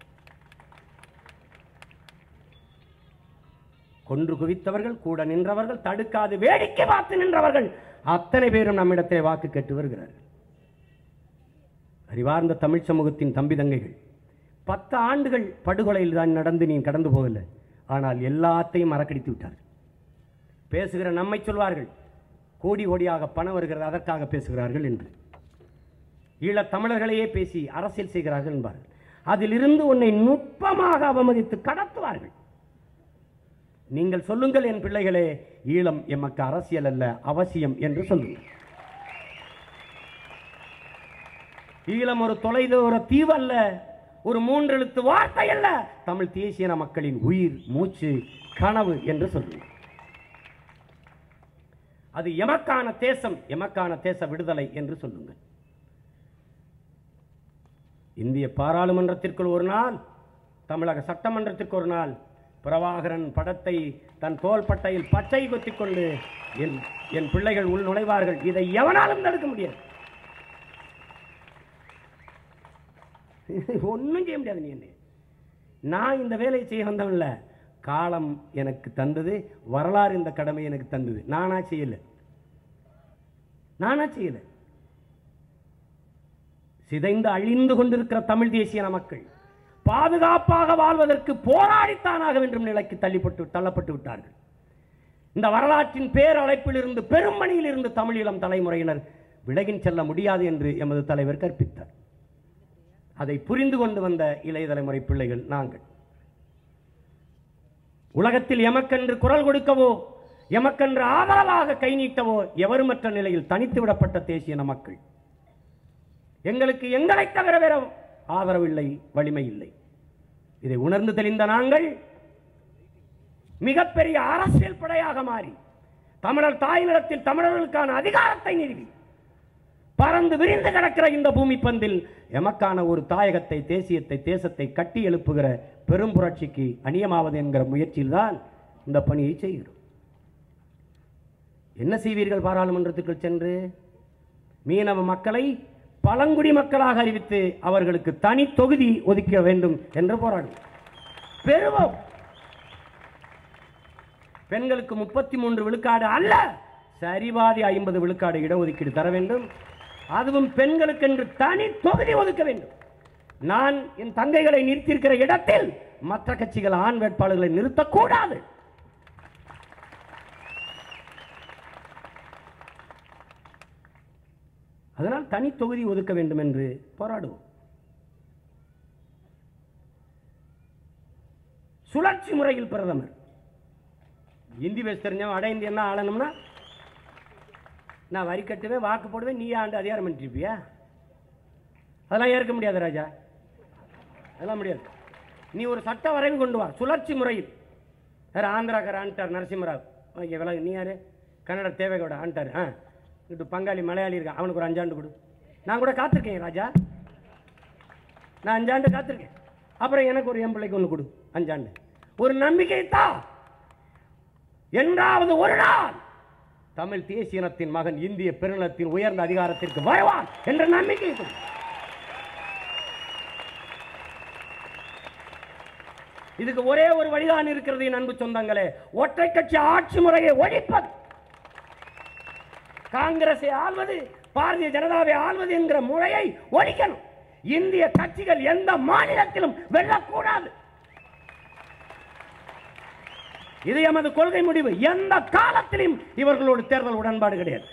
கொன்று குவித்தவர்கள், கூட நின்றவர்கள், தடுக்காது வேடிக்கை பார்த்து நின்றவர்கள் அத்தனை பேரும் நம்மிடத்தை வாக்கு கேட்டு வருகிறார்கள். அறிவார்ந்த தமிழ் சமூகத்தின் தம்பி தங்கைகள், பத்து ஆண்டுகள் படுகொலையில் தான் நடந்து நீ கடந்து போகல, ஆனால் எல்லாத்தையும் மறக்கடித்து விட்டார்கள். பேசுகிற நம்மை சொல்வார்கள், கோடி கோடியாக பணம் வருகிறது அதற்காக பேசுகிறார்கள் என்று. ஈழத் தமிழர்களையே பேசி அரசியல் செய்கிறார்கள் என்பார்கள். அதிலிருந்து உன்னை நுட்பமாக அவமதித்து கடத்துவார்கள். நீங்கள் சொல்லுங்கள் என் பிள்ளைகளே, ஈழம் எமக்கு அரசியல் அல்ல, அவசியம் என்று சொல்லுங்கள். ஈழம் ஒரு தொலைதூர தீவு அல்ல, ஒரு மூன்றெழுத்து வார்த்தை அல்ல, தமிழ் தேசிய மக்களின் உயிர், மூச்சு, கனவு என்று சொல்லுங்கள். அது எமக்கான தேசம், எமக்கான தேச விடுதலை என்று சொல்லுங்கள். இந்திய பாராளுமன்றத்திற்குள் ஒரு நாள், தமிழக சட்டமன்றத்திற்கு ஒரு நாள் பிரபாகரன் படத்தை தன் தோள்பட்டையில் பச்சை குத்திக் கொண்டு என் என் பிள்ளைகள் உள் நுழைவார்கள். இதை எவனாலும் தடுக்க முடியாது, ஒன்றும் செய்ய முடியாது. நீ என்ன, நான் இந்த வேலையை செய்ய வந்தவன்ல, காலம் எனக்கு தந்தது, வரலாறு இந்த கடமை எனக்கு தந்தது. நானா செய்யல, நானா செய்யல. சிதைந்து அழிந்து கொண்டிருக்கிற தமிழ் தேசிய மக்கள் பாதுகாப்பாக வாழ்வதற்கு போராடித்தானாக வேண்டும் நிலைக்கு தள்ளிப்பட்டு தள்ளப்பட்டு விட்டார்கள். இந்த வரலாற்றின் பேரழைப்பில் இருந்து பெரும்பணியில் இருந்து தமிழ் இளம் தலைமுறையினர் விலகின் செல்ல முடியாது என்று எமது தலைவர் கற்பித்தார். அதை புரிந்து கொண்டு வந்த இளைய தலைமுறை பிள்ளைகள் நாங்கள். உலகத்தில் எமக்கென்று குரல் கொடுக்கவோ எமக்கென்று ஆதரவாக கை நீட்டவோ எவருமற்ற நிலையில் தனித்து விடப்பட்ட தேசிய மக்கள். எங்களுக்கு எங்களை தவிர வேற ஆதரவு இல்லை, வலிமை இல்லை. இதை உணர்ந்து தெளிந்த நாங்கள் மிகப்பெரிய அரசியல் படையாக மாறி தமிழர் தாய்நிலத்தில் தமிழர்களுக்கான அதிகாரத்தை நிறுவி பறந்து விரிந்து கிடக்கிற இந்த பூமி பந்தில் எமக்கான ஒரு தாயகத்தை, தேசியத்தை, தேசத்தை கட்டி எழுப்புகிற பெரும் புரட்சிக்கு அணியமாவது என்கிற முயற்சியில் தான் இந்த பணியை செய்கிறோம். என்ன செய்வீர்கள்? பாராளுமன்றத்துக்குள் சென்று மீனவ மக்களை பழங்குடி மக்களாக அறிவித்து அவர்களுக்கு தனி தொகுதி ஒதுக்க வேண்டும் என்று போராடும். பெறுவோம். பெண்களுக்கு முப்பத்தி மூன்று விழுக்காடு அல்ல, சரிவாதி ஐம்பது விழுக்காடு இடஒதுக்கீடு தர வேண்டும். அதுவும் பெண்களுக்கு என்று தனி தொகுதி ஒதுக்க வேண்டும். நான் என் தங்கைகளை நிறுத்தியிருக்கிற இடத்தில் மற்ற கட்சிகள் ஆண் வேட்பாளர்களை நிறுத்தக்கூடாது. அதனால் தனி தொகுதி ஒதுக்க வேண்டும் என்று போராடுவோம். சுழற்சி முறையில் பிரதமர் இந்தி பேச தெரிஞ்சவன் அட இந்தியன் தான் ஆளணும்னா நான் வரி கட்டுவேன், வாக்கு போடுவேன், நீ ஆண்டு அதிகாரம் பண்ணிருப்பியா? அதெல்லாம் ஏற்க முடியாது ராஜா, அதெல்லாம் முடியாது. நீ ஒரு சட்ட வரைவு கொண்டு வா சுழற்சி முறையில். வேறு ஆந்திராக்கார ஆண்டார் நரசிம்மராவ், ஓகே விலகு. நீ யாரு? கன்னட தேவையோட ஆண்டார். ஆ இட்டு பங்காளி மலையாளி இருக்கான், அவனுக்கு ஒரு அஞ்சாண்டு கொடு. நான் கூட காத்திருக்கேன் ராஜா, நான் அஞ்சாண்டு காத்திருக்கேன். அப்புறம் எனக்கு ஒரு எம்பிள்ளைக்கு ஒன்று கொடு, அஞ்சாண்டு. ஒரு நம்பிக்கை தான். என்றாவது ஒரு நாள் தமிழ் தேசிய இனத்தின் மகன் இந்திய பெருநிலத்தின் உயர்ந்த அதிகாரத்திற்கு வருவான் என்ற நம்பிக்கை. இதுக்கு ஒரே ஒரு வழிதான் இருக்கிறது என் அன்பு சொந்தங்களே, ஒற்றை கட்சி ஆட்சி முறையை ஒழிப்பது. காங்கிரஸை ஆள்வது, பாரதிய ஜனதாவை ஆள்வது என்கிற முறையை ஒழிக்கணும். இந்திய கட்சிகள் எந்த மாநிலத்திலும் வெல்லக்கூடாது. இது எமது கொள்கை முடிவு. எந்த காலத்திலும் இவர்களோடு தேர்தல் உடன்பாடு கிடையாது.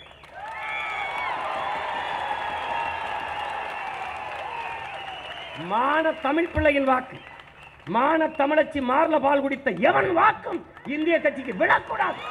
மான தமிழ் பிள்ளையின் வாக்கு, மான தமிழச்சி மார்ல பால் குடித்த எவன் வாக்கும் இந்திய கட்சிக்கு விடக்கூடாது.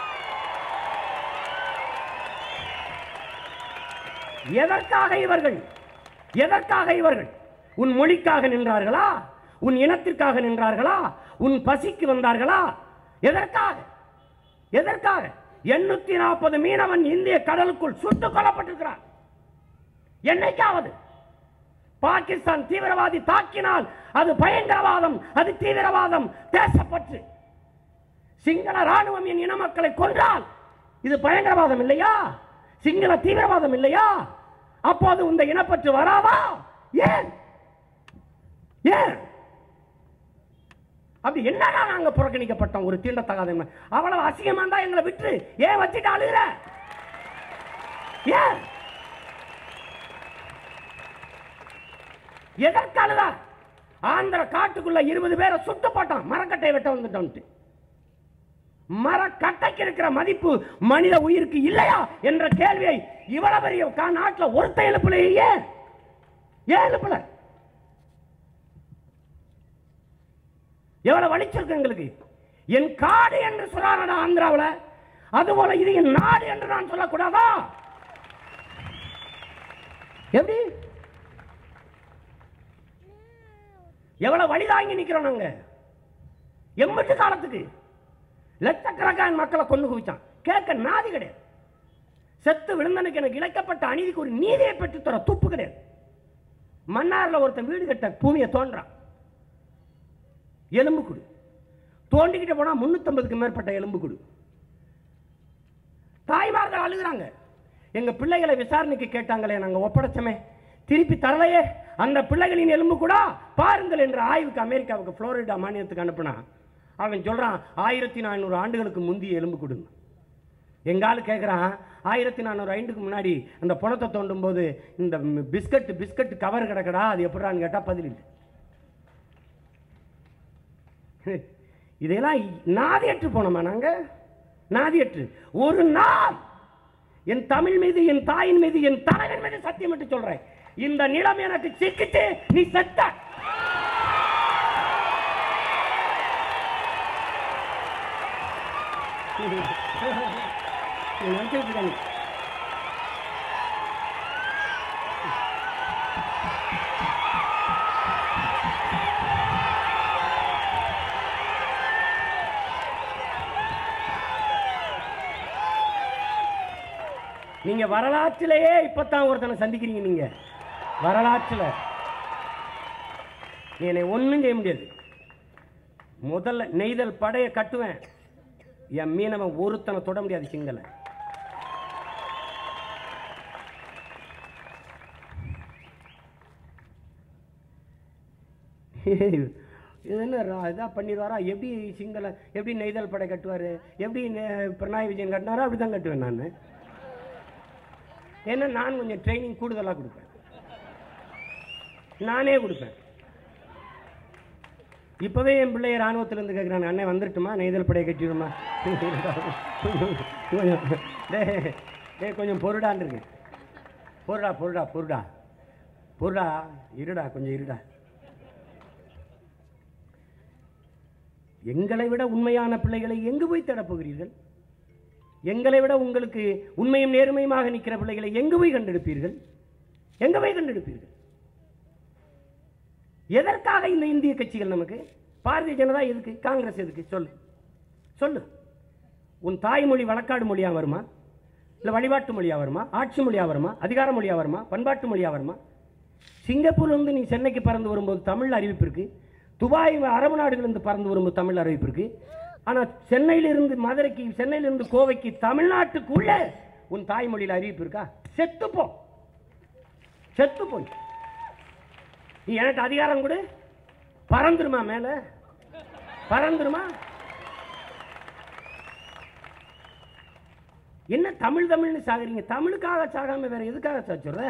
எதற்காக இவர்கள் எதற்காக இவர்கள் உன் மொழிக்காக நின்றார்களா? உன் இனத்திற்காக நின்றார்களா? உன் பசிக்கு வந்தார்களா? எதற்காக எதற்காக எண்ணூத்தி நாற்பது மீனவன் இந்திய கடலுக்குள் சுட்டுக் கொல்லப்பட்டிருக்கிறார். என்னைக்காவது பாகிஸ்தான் தீவிரவாதி தாக்கினால் அது பயங்கரவாதம், அது தீவிரவாதம், தேசப்பற்று. சிங்கள ராணுவம் என் இன மக்களை கொன்றால் இது பயங்கரவாதம் இல்லையா? சிங்கள தீவிரவாதம் இல்லையா? அப்போது இந்த இனப்பற்று வராதா? ஏன் ஏன் அப்படி என்னடா நாங்க புறக்கணிக்கப்பட்டோம்? ஒரு தீண்டத்தகாத அவ்வளவு அசிங்கமா இருந்தா எங்களை விட்டு ஏன் வச்சுட்டு அழுகிற? ஏன் எதற்கு அழுதா? ஆந்திர காட்டுக்குள்ள இருபது பேரை சுட்டு போட்டான், மரக்கட்டை வெட்ட வந்துட்டோம். மரக்கட்டைக்கு இருக்கிற மதிப்பு மனித உயிருக்கு இல்லையா என்ற கேள்வியை இவ்வளவு பெரிய நாட்டில் ஒருத்த எழுப்பலையே. ஏன் எழுப்பல? எவ்வளவு வலிச்சிருக்கு எங்களுக்கு. என் காடு என்று சொல்றாங்க ஆந்திராவில், அதுபோல இது என் நாடு என்று நான் சொல்லக்கூடாதா? எப்படி எவ்வளவு வழி தாங்கி நிக்கிறோம் நாங்க. எண்பது காலத்துக்கு லட்சக்கணக்கான மக்களை கொண்டு குவிச்சான். கேட்க நாதி கிடையாது. செத்து விழுந்தனுக்கு எனக்கு இழைக்கப்பட்ட அநீதிக்கு ஒரு நீதியை பெற்றுத்தர துப்பு கிடையாது. மன்னார்ல ஒருத்தன் வீடு கட்ட பூமியை தோன்றான், எலும்பு குடு தோண்டிக்கிட்டு போனா முன்னூத்தி மேற்பட்ட எலும்பு குடு. தாய்மார்கள் அழுகிறாங்க. எங்க பிள்ளைகளை விசாரணைக்கு கேட்டாங்களே, நாங்க ஒப்படைச்சமே திருப்பி தரலையே, அந்த பிள்ளைகளின் எலும்பு கூட பாருங்கள் என்று ஆய்வுக்கு அமெரிக்காவுக்கு புளோரிடா மாநிலத்துக்கு அனுப்புனா அவன் சொல்றான் ஆயிரத்தி நானூறு ஆண்டுகளுக்கு முந்தைய எலும்பு கொடுங்க. எங்காலும் கேட்குறான், ஆயிரத்தி நானூறு ஐந்துக்கு முன்னாடி அந்த பணத்தை தோண்டும் போது இந்த பிஸ்கட் பிஸ்கட் கவர் கிடக்கடா, அது எப்படான்னு கேட்டா பதில் இல்லை. இதெல்லாம் நாதியற்று போனோமா நாங்க? நாதியற்று. ஒரு நாள் என் தமிழ் மீது, என் தாயின் மீது, என் தலைவன் மீது சத்தியம் என்று சொல்றேன், இந்த நிலம் எனக்கு சிக்கிட்டு நீ செத்த. நீங்க வரலாற்றிலேயே இப்பதான் ஒருத்தனை சந்திக்கிறீங்க. நீங்க வரலாற்றில் நீ என்னை ஒன்றும் செய்ய முடியாது. முதல்ல நெய்தல் படையை கட்டுவேன், என் மீனவன் ஒருத்தனை தொட முடியாது. சிங்கள இது என்ன இதா பண்ணிடுவாரா? எப்படி சிங்கள எப்படி நெய்தல் படை கட்டுவார், எப்படி பினராயி விஜயன் கட்டினாரோ அப்படி தான் கட்டுவேன் நான். ஏன்னா நான் கொஞ்சம் ட்ரைனிங் கூடுதலாக கொடுப்பேன், நானே கொடுப்பேன். இப்போவே என் பிள்ளைய இராணுவத்திலேருந்து கேட்குறாங்க, அண்ணே வந்துட்டுமா, நெய்தல் படையை கட்டிடுமா, டே கொஞ்சம் பொருடான் இருக்கு, பொருடா பொருடா பொருடா பொருடா இருடா கொஞ்சம் இருடா. எங்களை விட உண்மையான பிள்ளைகளை எங்கு போய் தேடப் போகிறீர்கள்? எங்களை விட உங்களுக்கு உண்மையும் நேர்மையுமாக நிற்கிற பிள்ளைகளை எங்கு போய் கண்டெடுப்பீர்கள்? எங்க போய் கண்டெடுப்பீர்கள்? எதற்காக இந்த இந்திய கட்சிகள் நமக்கு? பாரதிய ஜனதா எதுக்கு, காங்கிரஸ் எதுக்கு? சொல்லு சொல்லு. உன் தாய்மொழி வழக்காடு மொழியா வருமா, இல்லை வழிபாட்டு மொழியா வருமா, ஆட்சி மொழியா வருமா, அதிகார மொழியா வருமா, பண்பாட்டு மொழியா வருமா? சிங்கப்பூர்ல இருந்து நீ சென்னைக்கு பறந்து வரும்போது தமிழ் அறிவிப்பு இருக்கு, துபாய் அரபு நாடுகளிலிருந்து பறந்து வரும்போது தமிழ் அறிவிப்பு இருக்கு. ஆனால் சென்னையிலிருந்து மதுரைக்கு, சென்னையிலிருந்து கோவைக்கு, தமிழ்நாட்டுக்குள்ள உன் தாய்மொழியில் அறிவிப்பு இருக்கா? செத்துப்போ செத்துப்போ. நீ எனக்கு அதிகாரம் கொடு, பறந்துருமா, மேல பறந்துருமா? என்ன தமிழ் தமிழ்னு சாகுறீங்க? தமிழுக்காக சாகாம வேற எதுக்காக சாச்சுற?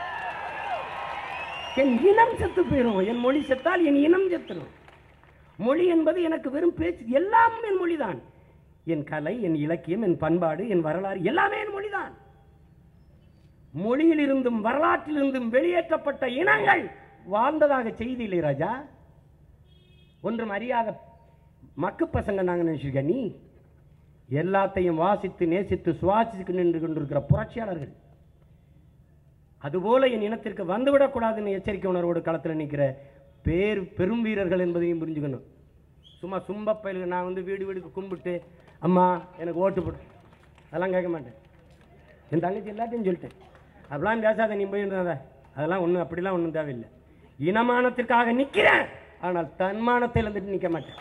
என் இனம் செத்து போயிடும். என் மொழி செத்தால் என் இனம் செத்துடும். மொழி என்பது எனக்கு வெறும் பேச்சு, எல்லாம் என் மொழிதான். என் கலை, என் இலக்கியம், என் பண்பாடு, என் வரலாறு எல்லாமே என் மொழிதான். மொழியில் இருந்தும் வரலாற்றில் இருந்தும் வெளியேற்றப்பட்ட இனங்கள் வாழ்ந்ததாக செய்தி இல்லை ராஜா. ஒன்றும் அறியாத மக்கு பசங்க நாங்கள் நினைச்சிருக்க. நீ எல்லாத்தையும் வாசித்து நேசித்து சுவாசித்து நின்று கொண்டிருக்கிற புரட்சியாளர்கள். அதுபோல என் இனத்திற்கு வந்துவிடக்கூடாதுன்னு எச்சரிக்கை உணர்வோடு களத்தில் நிற்கிற பேர் பெரும் வீரர்கள் என்பதையும் புரிஞ்சுக்கணும். சும்மா சும்பப்பயிலுக்கு நான் வந்து வீடு வீடுக்கு கும்பிட்டு அம்மா எனக்கு ஓட்டு போட்டு அதெல்லாம் கேட்க மாட்டேன். என் தங்கச்சி எல்லாத்தையும் சொல்லிட்டேன், அப்படிலாம் பேசாத நீ போயிருந்த, அதெல்லாம் ஒன்றும் அப்படிலாம் ஒன்றும் தேவையில்லை. இனமானத்திற்காக நிற்கிறேன், ஆனால் தன்மானத்தில் வந்துட்டு நிற்க மாட்டேன்.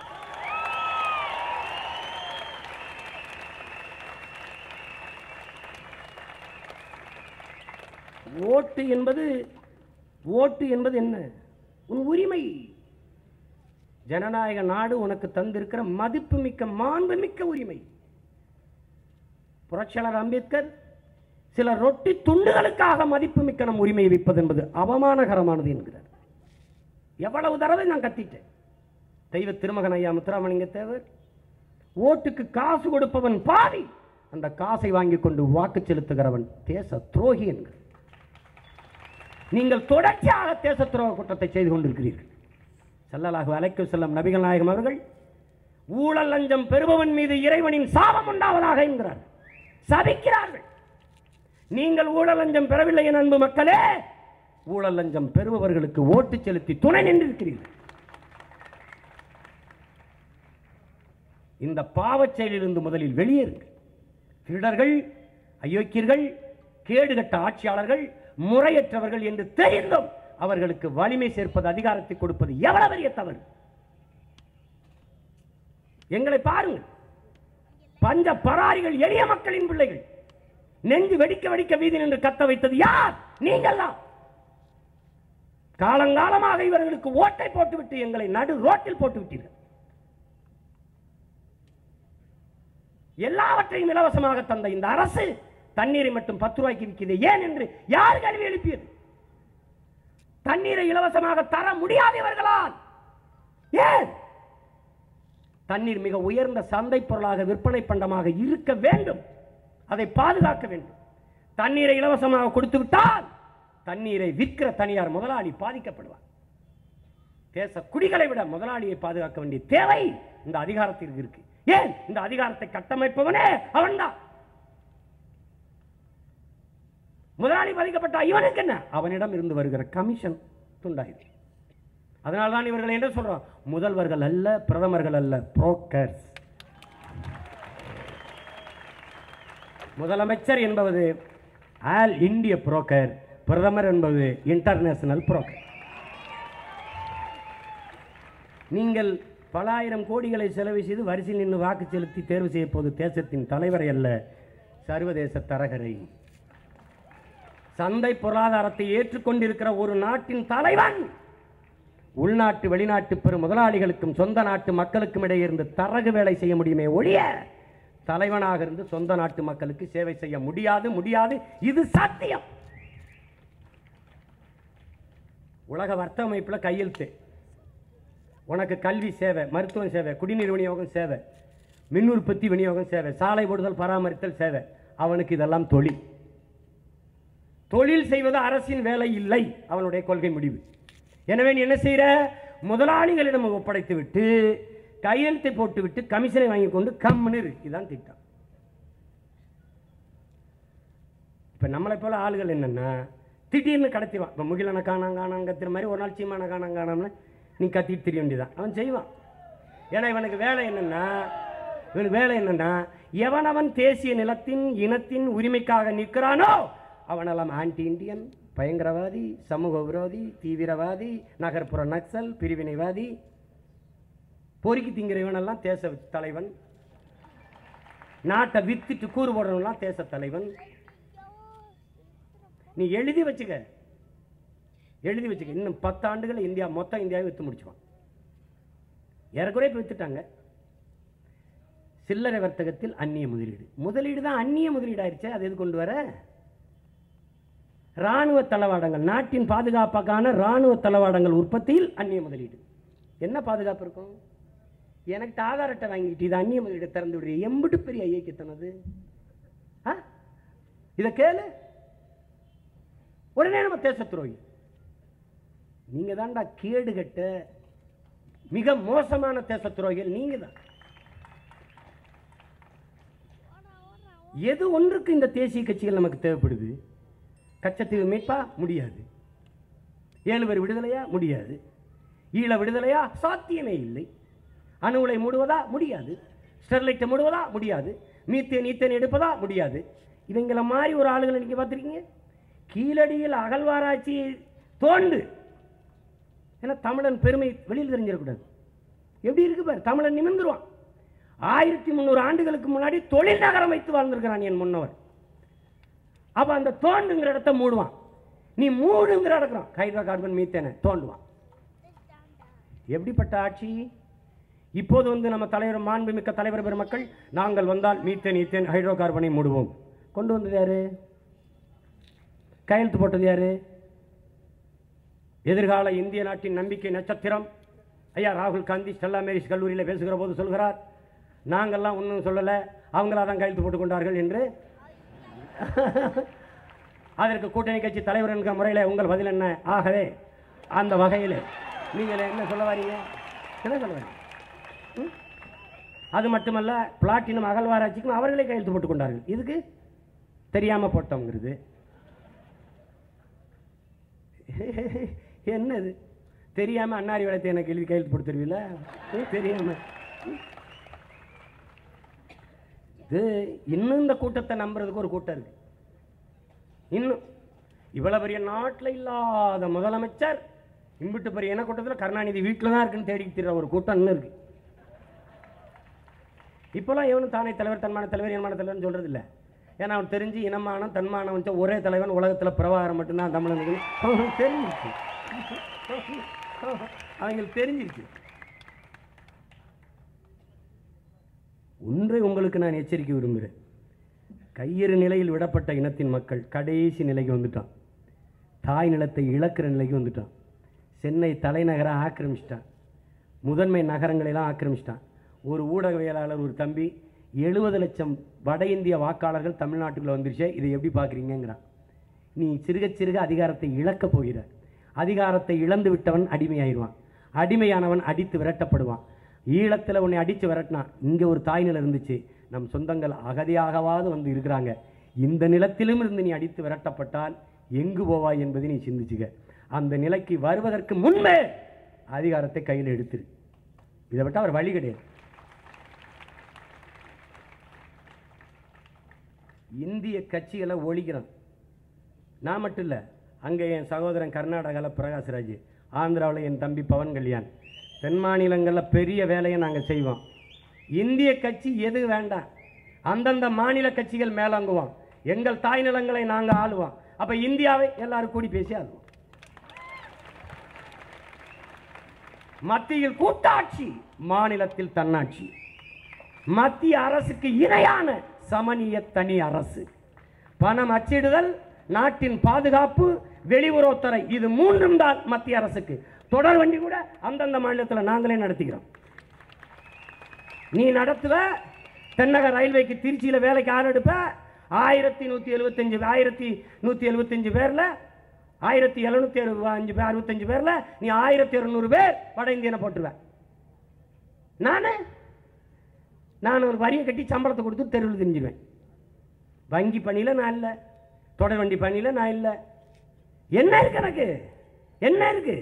ஓட்டு என்பது ஓட்டு என்பது என்ன? உன் உரிமை. ஜனநாயக நாடு உனக்கு தந்திருக்கிற மதிப்புமிக்க மாண்புமிக்க உரிமை. புரட்சியாளர் அம்பேத்கர் சில ரொட்டி துண்டுகளுக்காக மதிப்புமிக்க நம் உரிமையை விற்பது என்பது அவமானகரமானது என்கிறார். எவ்வளவு தடவை நான் கத்திட்டேன். தெய்வ திருமகன் ஐயா முத்துராமலிங்க தேவர், ஓட்டுக்கு காசு கொடுப்பவன் பாவி, அந்த காசை வாங்கி கொண்டு வாக்கு செலுத்துகிறவன் தேச துரோகி என்கிறார். நீங்கள் தொடர்ச்சியாக தேச துரோக குற்றத்தை செய்து கொண்டிருக்கிறீர்கள். ஸல்லல்லாஹு அலைஹி வஸல்லம் நபிகள் நாயகம் அவர்கள் ஊழல் லஞ்சம் பெறுபவன் மீது இறைவனின் சாபம் உண்டாவதாக என்கிறார், சபிக்கிறார்கள். நீங்கள் ஊழல் லஞ்சம் பெறவில்லை என் அன்பு மக்களே, ஊழல் லஞ்சம் பெறுபவர்களுக்கு ஓட்டு செலுத்தி துணை நின்றிருக்கிறீர்கள். இந்த பாவச் செயலிலிருந்து முதலில் வெளியேறுங்கள். திருடர்கள், அயோக்கியர்கள், கேடுகட்ட ஆட்சியாளர்கள், முறையற்றவர்கள் என்று தெரிந்தும் அவர்களுக்கு வலிமை சேர்ப்பது, அதிகாரத்தை கொடுப்பது எவ்வளவு பெரிய தவறு. எங்களை பாருங்கள், பஞ்ச பராரிகள், எளிய மக்களின் பிள்ளைகள் நெஞ்சு வெடிக்க வெடிக்க வீதி நின்று கத்த வைத்தது யார்? நீங்கள் தான். காலங்காலமாக இவர்களுக்கு ஓட்டை போட்டுவிட்டு எங்களை நடு ரோட்டில் போட்டு விட்டீர்கள். எல்லாவற்றையும் இலவசமாக தந்த இந்த அரசு தண்ணீரை மட்டும் பத்து ரூபாய்க்கு விற்கிறது ஏன் என்று யார் கேள்வி எழுப்பியது? தண்ணீரை இலவசமாக தர முடியாதவர்களால். ஏன்? தண்ணீர் மிக உயர்ந்த சந்தை பொருளாக, விற்பனை பண்டமாக இருக்க வேண்டும், அதை பாதுகாக்க வேண்டும். தண்ணீரை இலவசமாக கொடுத்து விட்டால் தண்ணீரை விற்கிற தனியார் முதலாளி பாதிக்கப்படுவார். தேச குடிகளை விட முதலாளியை பாதுகாக்க வேண்டிய தேவை இந்த அதிகாரத்திற்கு இருக்கு. ஏன்? இந்த அதிகாரத்தை கட்டமைப்பவனே அவன்தான். முதலாளி பாதிக்கப்பட்ட இவனுக்கு என்ன? அவனிடம் இருந்து வருகிற கமிஷன் துண்டாயிரு. அதனால்தான் இவர்கள் என்ன சொல்றோம்? முதல்வர்கள் அல்ல, பிரதமர்கள் அல்ல, புரோக்கர்ஸ். முதலமைச்சர் என்பது ஆல் இந்திய புரோக்கர், பிரதமர் என்பது இன்டர்நேஷனல் புரோக்கர். நீங்கள் பல ஆயிரம் கோடிகளை செலவு செய்து வரிசையில் நின்று வாக்கு செலுத்தி தேர்வு செய்ய போது தேசத்தின் தலைவரை அல்ல, சர்வதேச தரகரை. சந்தை பொருளாதாரத்தை ஏற்றுக்கொண்டிருக்கிற ஒரு நாட்டின் தலைவன் உள்நாட்டு வெளிநாட்டு பெரும் முதலாளிகளுக்கும் சொந்த நாட்டு மக்களுக்கும் இடையே இருந்து தரகு வேலை செய்ய முடியுமே ஒழிய தலைவனாக இருந்து சொந்த நாட்டு மக்களுக்கு சேவை செய்ய முடியாது முடியாது இது சத்தியம். உலக வர்த்தக அமைப்பில் கையெழுத்து. உனக்கு கல்வி சேவை, மருத்துவம் சேவை, குடிநீர் விநியோகம் சேவை, மின் உற்பத்தி விநியோகம் சேவை, சாலை போடுதல் பராமரித்தல் சேவை. அவனுக்கு இதெல்லாம் தொழில். தொழில் செய்வது அரசின் வேலை இல்லை, அவனுடைய கொள்கை முடிவு. எனவே நீ என்ன செய்யற? முதலாளிகளிடம் ஒப்படைத்து விட்டு கையெழுத்தை போட்டுவிட்டு கமிஷனை வாங்கி கொண்டு கம்முன்னு இரு. இதுதான் திட்டம். இப்ப நம்மளை போல ஆளுகள் என்னன்னா திடீர்னு கடத்திவான். இப்போ முகிலனை காணாங்க காணாங்கத்திற மாதிரி ஒரு நாள் சீமான காணாங்க காணாம்னு நீ கத்திட்டு தெரிய வேண்டியதான். அவன் செய்வான். ஏன்னா இவனுக்கு வேலை என்னன்னா இவனுக்கு வேலை என்னன்னா எவனவன் தேசிய நிலத்தின் இனத்தின் உரிமைக்காக நிற்கிறானோ அவனெல்லாம் ஆன்டி இண்டியன், பயங்கரவாதி, சமூக விரோதி, தீவிரவாதி, நகர்ப்புற நக்சல், பிரிவினைவாதி, பொறுக்கி திங்கிறவனெல்லாம் தேச தலைவன், நாட்டை வித்துட்டு கூறு போடுறவன்லாம் தேச தலைவன். நீ எழுதி வச்சுக்க, எழுதி வச்சுக்க. இன்னும் பத்து ஆண்டுகள் இந்தியா மொத்தம் இந்தியாவை வித்து முடிச்சுவான். ஏறக்குறைய வித்துட்டாங்க. சில்லறை வர்த்தகத்தில் அந்நிய முதலீடு, முதலீடு தான் அந்நிய முதலீடு ஆயிடுச்சு. அது எது கொண்டு வர? ராணுவ தளவாடங்கள், நாட்டின் பாதுகாப்புக்கான ராணுவ தளவாடங்கள் உற்பத்தியில் அந்நிய முதலீடு. என்ன பாதுகாப்பு இருக்கும்? எனக்கு ஆதார் அட்டை வாங்கிட்டு இது அந்நிய முதலீடு திறந்து விடுற எம்பிட்டு பெரிய ஐயக்கத்தனது. இதை கேளு, உடனே நம்ம தேச துரோகி. நீங்க தான்டா கேடு கட்ட மிக மோசமான தேச துரோகிகள் நீங்க தான். எது ஒன்றுக்கு இந்த தேசிய கட்சிகள் நமக்கு தேவைப்படுது? கச்சத்தீவு மீட்பா? முடியாது. ஏழு பேர் விடுதலையா? முடியாது. ஈழ விடுதலையா? சாத்தியமே இல்லை. அணு உலை மூடுவதா? முடியாது. ஸ்டெர்லைட்டை மூடுவதா? முடியாது. மீத்தேன் ஈத்தேன் எடுப்பதா? முடியாது. இவங்களை மாதிரி ஒரு ஆளுகளை நீங்க பார்த்துருக்கீங்க? கீழடியில் அகழ்வாராய்ச்சி தோண்டு. ஏன்னா தமிழன் பெருமை வெளியில் தெரிஞ்சிடக்கூடாது. எப்படி இருக்கு பாரு, தமிழன் நிமிர்ந்துருவான். ஆயிரத்தி முந்நூறு ஆண்டுகளுக்கு முன்னாடி தொழில் நகரம் வைத்து வாழ்ந்திருக்கிறான் என் முன்னவர். அப்ப அந்த தோண்டுங்கிற இடத்த மூடுவான். நீ மூடுங்கிற இடக்கிறான் ஹைட்ரோ கார்பன் மீத்தேனை தோண்டுவான். எப்படிப்பட்ட ஆட்சி? இப்போது வந்து நம்ம தலைவர், மாண்புமிக்க தலைவர் பெருமக்கள், நாங்கள் வந்தால் மீத்தேன் ஈத்தேன் ஹைட்ரோ கார்பனை மூடுவோம். கொண்டு வந்தது யாரு? கையெழுத்து போட்டது யாரு? எதிர்கால இந்திய நாட்டின் நம்பிக்கை நட்சத்திரம் ஐயா ராகுல் காந்தி ஸ்டெல்லா மேரிஸ் கல்லூரியில் பேசுகிற போது சொல்கிறார், நாங்கள்லாம் ஒன்றும் சொல்லலை, அவங்களா தான் கையெழுத்து போட்டுக் கொண்டார்கள் என்று. அதற்கு கூட்டணி கட்சி தலைவர் என்கிற முறையில் உங்கள் பதில் என்ன? ஆகவே அந்த வகையில் நீங்கள் என்ன சொல்ல வரீங்க? என்ன சொல்ல வரீங்க? அது மட்டுமல்ல, பிளாட்டினம் அகழ்வாராய்ச்சிக்கும் அவர்களே கையெழுத்து போட்டுக் கொண்டார்கள். இதுக்கு தெரியாம போட்டோங்கிறது என்னது? தெரியாம அன்னாரி வளத்தை எனக்கு எழுதி கையெழுத்து போட்டு தருவீல? தெரியாம இது இன்னும் இந்த கூட்டத்தை நம்புறதுக்கு ஒரு கூட்டம் இருக்கு. இன்னும் இவ்வளவு பெரிய நாட்டில் இல்லாத முதலமைச்சர் இம்பிட்டு பெரிய என்ன கூட்டத்தில் கருணாநிதி வீட்டில் தான் இருக்குன்னு தேடி திர ஒரு கூட்டம் இன்னும் இருக்கு. இப்போலாம் எவனும் தானே தலைவர் தன்மான தலைவர் என்மான தலைவர்னு சொல்றது இல்லை. ஏன்னா அவன் தெரிஞ்சு இனமானம் தன்மானம் வச்ச ஒரே தலைவன் உலகத்தில் பிரபாகரம் மட்டும்தான் தமிழனுக்கு தெரிஞ்சிருச்சு. அவங்களுக்கு தெரிஞ்சிருச்சு. ஒன்றை உங்களுக்கு நான் எச்சரிக்கை விரும்புகிறேன். கையறு நிலையில் விடப்பட்ட இனத்தின் மக்கள் கடைசி நிலைக்கு வந்துட்டான். தாய் நிலத்தை இழக்கிற நிலைக்கு வந்துட்டான். சென்னை தலைநகரை ஆக்கிரமிச்சிட்டான். முதன்மை நகரங்களெல்லாம் ஆக்கிரமிச்சிட்டான். ஒரு ஊடகவியலாளர் ஒரு தம்பி எழுபது லட்சம் வட இந்திய வாக்காளர்கள் தமிழ்நாட்டுக்குள்ள வந்துருச்சே, இதை எப்படி பார்க்குறீங்கிறான். நீ சிறுக சிறுக அதிகாரத்தை இழக்கப் போகிற. அதிகாரத்தை இழந்து விட்டவன் அடிமையாயிடுவான். அடிமையானவன் அடித்து விரட்டப்படுவான். ஈழத்தில் உன்னை அடித்து விரட்டினான். இங்கே ஒரு தாய் நிலம் இருந்துச்சு, நம் சொந்தங்கள் அகதியாகவாது வந்து இருக்கிறாங்க. இந்த நிலத்திலும் இருந்து நீ அடித்து விரட்டப்பட்டால் எங்கு போவாய் என்பதை நீ சிந்திச்சுக்க. அந்த நிலைக்கு வருவதற்கு முன்பே அதிகாரத்தை கையில் எடுத்துரு. இதை விட்டு அவர் வழி கிடையாது. இந்திய கட்சிகளை ஒழிக்கிறான். நான் மட்டும் இல்லை, அங்கே என் சகோதரன் கர்நாடகாவில் பிரகாஷ்ராஜ், ஆந்திராவில் என் தம்பி பவன் கல்யாண், தென் மாநிலங்களில் பெரிய வேலையை நாங்கள் செய்வோம். இந்திய கட்சி எது வேண்டாம், அந்தந்த மாநில கட்சிகள் மேலாங்குவோம். எங்கள் தாய் நிலங்களை நாங்கள் ஆளுவோம். அப்போ இந்தியாவை எல்லாரும் கூடி பேசி ஆளுவோம். மத்தியில் கூட்டாட்சி, மாநிலத்தில் தன்னாட்சி. மத்திய அரசுக்கு இணையான சமநிய தனி அரசு. பணம் அச்சிடுதல், நாட்டின் பாதுகாப்பு, வெளியுறவுத்துறை, இது மூன்றும் தான் மத்திய அரசுக்கு. தொடர் வண்டி கூட அந்தந்த மாநிலத்தில் நாங்களே நடத்துகிறோம். நீ நடத்துவ. தென்னக ரயில்வேக்கு திருச்சியில் வேலைக்கு ஆள் எடுப்ப. ஆயிரத்தி நூற்றி எழுபத்தஞ்சு ஆயிரத்தி நூற்றி எழுபத்தஞ்சு பேரில் ஆயிரத்தி எழுநூத்தி அஞ்சு பேர் அறுபத்தஞ்சு பேரில் நீ ஆயிரத்தி இருநூறு பேர் வட இந்தியனை போட்டுருவேன். நானே நான் ஒரு வரியை கட்டி சம்பளத்தை கொடுத்து தெருவில் தெரிஞ்சிருவேன். வங்கி பணியில் நான் இல்லை, தொடர் வண்டி பணியில் நான் இல்லை. என்ன இருக்கு எனக்கு? என்ன இருக்கு?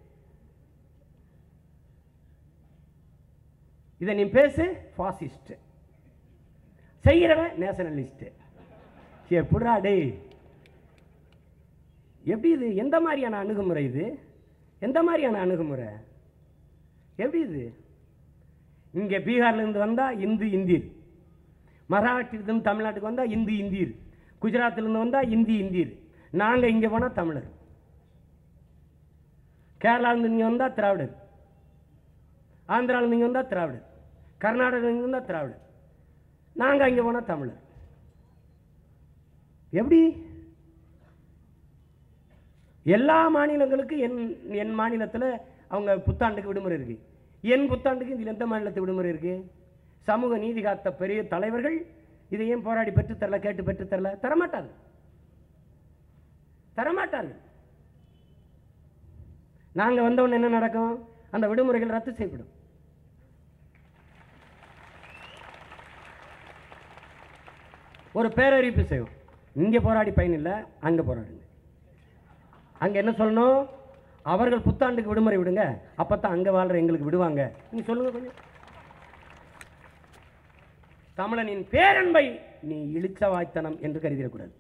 இதை நீ பேசு பாசிஸ்ட், செய்கிறவன் நேஷனலிஸ்ட். எப்படா டேய், எப்படி இது? எந்த மாதிரியான அணுகுமுறை இது? எந்த மாதிரியான அணுகுமுறை? எப்படி இது? இங்கே பீகார்லேருந்து வந்தால் இந்து இந்தீர், மராட்டிலிருந்து தமிழ்நாட்டுக்கு வந்தால் இந்து இந்தீர், குஜராத்திலிருந்து வந்தால் இந்தி இந்தீர். நாங்கள் இங்கே போனால் தமிழர். கேரளாவிலிருந்து நீங்கள் வந்தால் திராவிடர், ஆந்திராவில் நீங்கள் வந்தால் திராவிடர், கர்நாடகா நீங்கள் வந்தால் திராவிடர். நாங்கள் இங்கே போனால் தமிழர். எப்படி? எல்லா மாநிலங்களுக்கும் என் என் மாநிலத்தில் அவங்க புத்தாண்டுக்கு விடுமுறை இருக்கு. என் புத்தாண்டுக்கு இதில் எந்த மாநிலத்துக்கு விடுமுறை இருக்கு? சமூக நீதி காத்த பெரிய தலைவர்கள் இதை ஏன் போராடி பெற்றுத்தரல, கேட்டு பெற்றுத்தரல? தரமாட்டார்கள், தரமாட்டார்கள். நாங்கள் வந்தவொன்னு என்ன நடக்கும்? அந்த விடுமுறைகள் ரத்து செய்யப்படும். ஒரு பேரறிவிப்பு செய்வோம். இங்கே போராடி பயன் இல்லை, அங்கே போராடுங்க. அங்கே என்ன சொல்லணும்? அவர்கள் புத்தாண்டுக்கு விடுமுறை விடுங்க, அப்போ தான் அங்கே வாழ்கிற எங்களுக்கு விடுவாங்க. நீ சொல்லுங்க கொஞ்சம். தமிழனின் பேரன்பை நீ இழிச்ச வாய்த்தனம் என்று கருதிடக்கூடாது.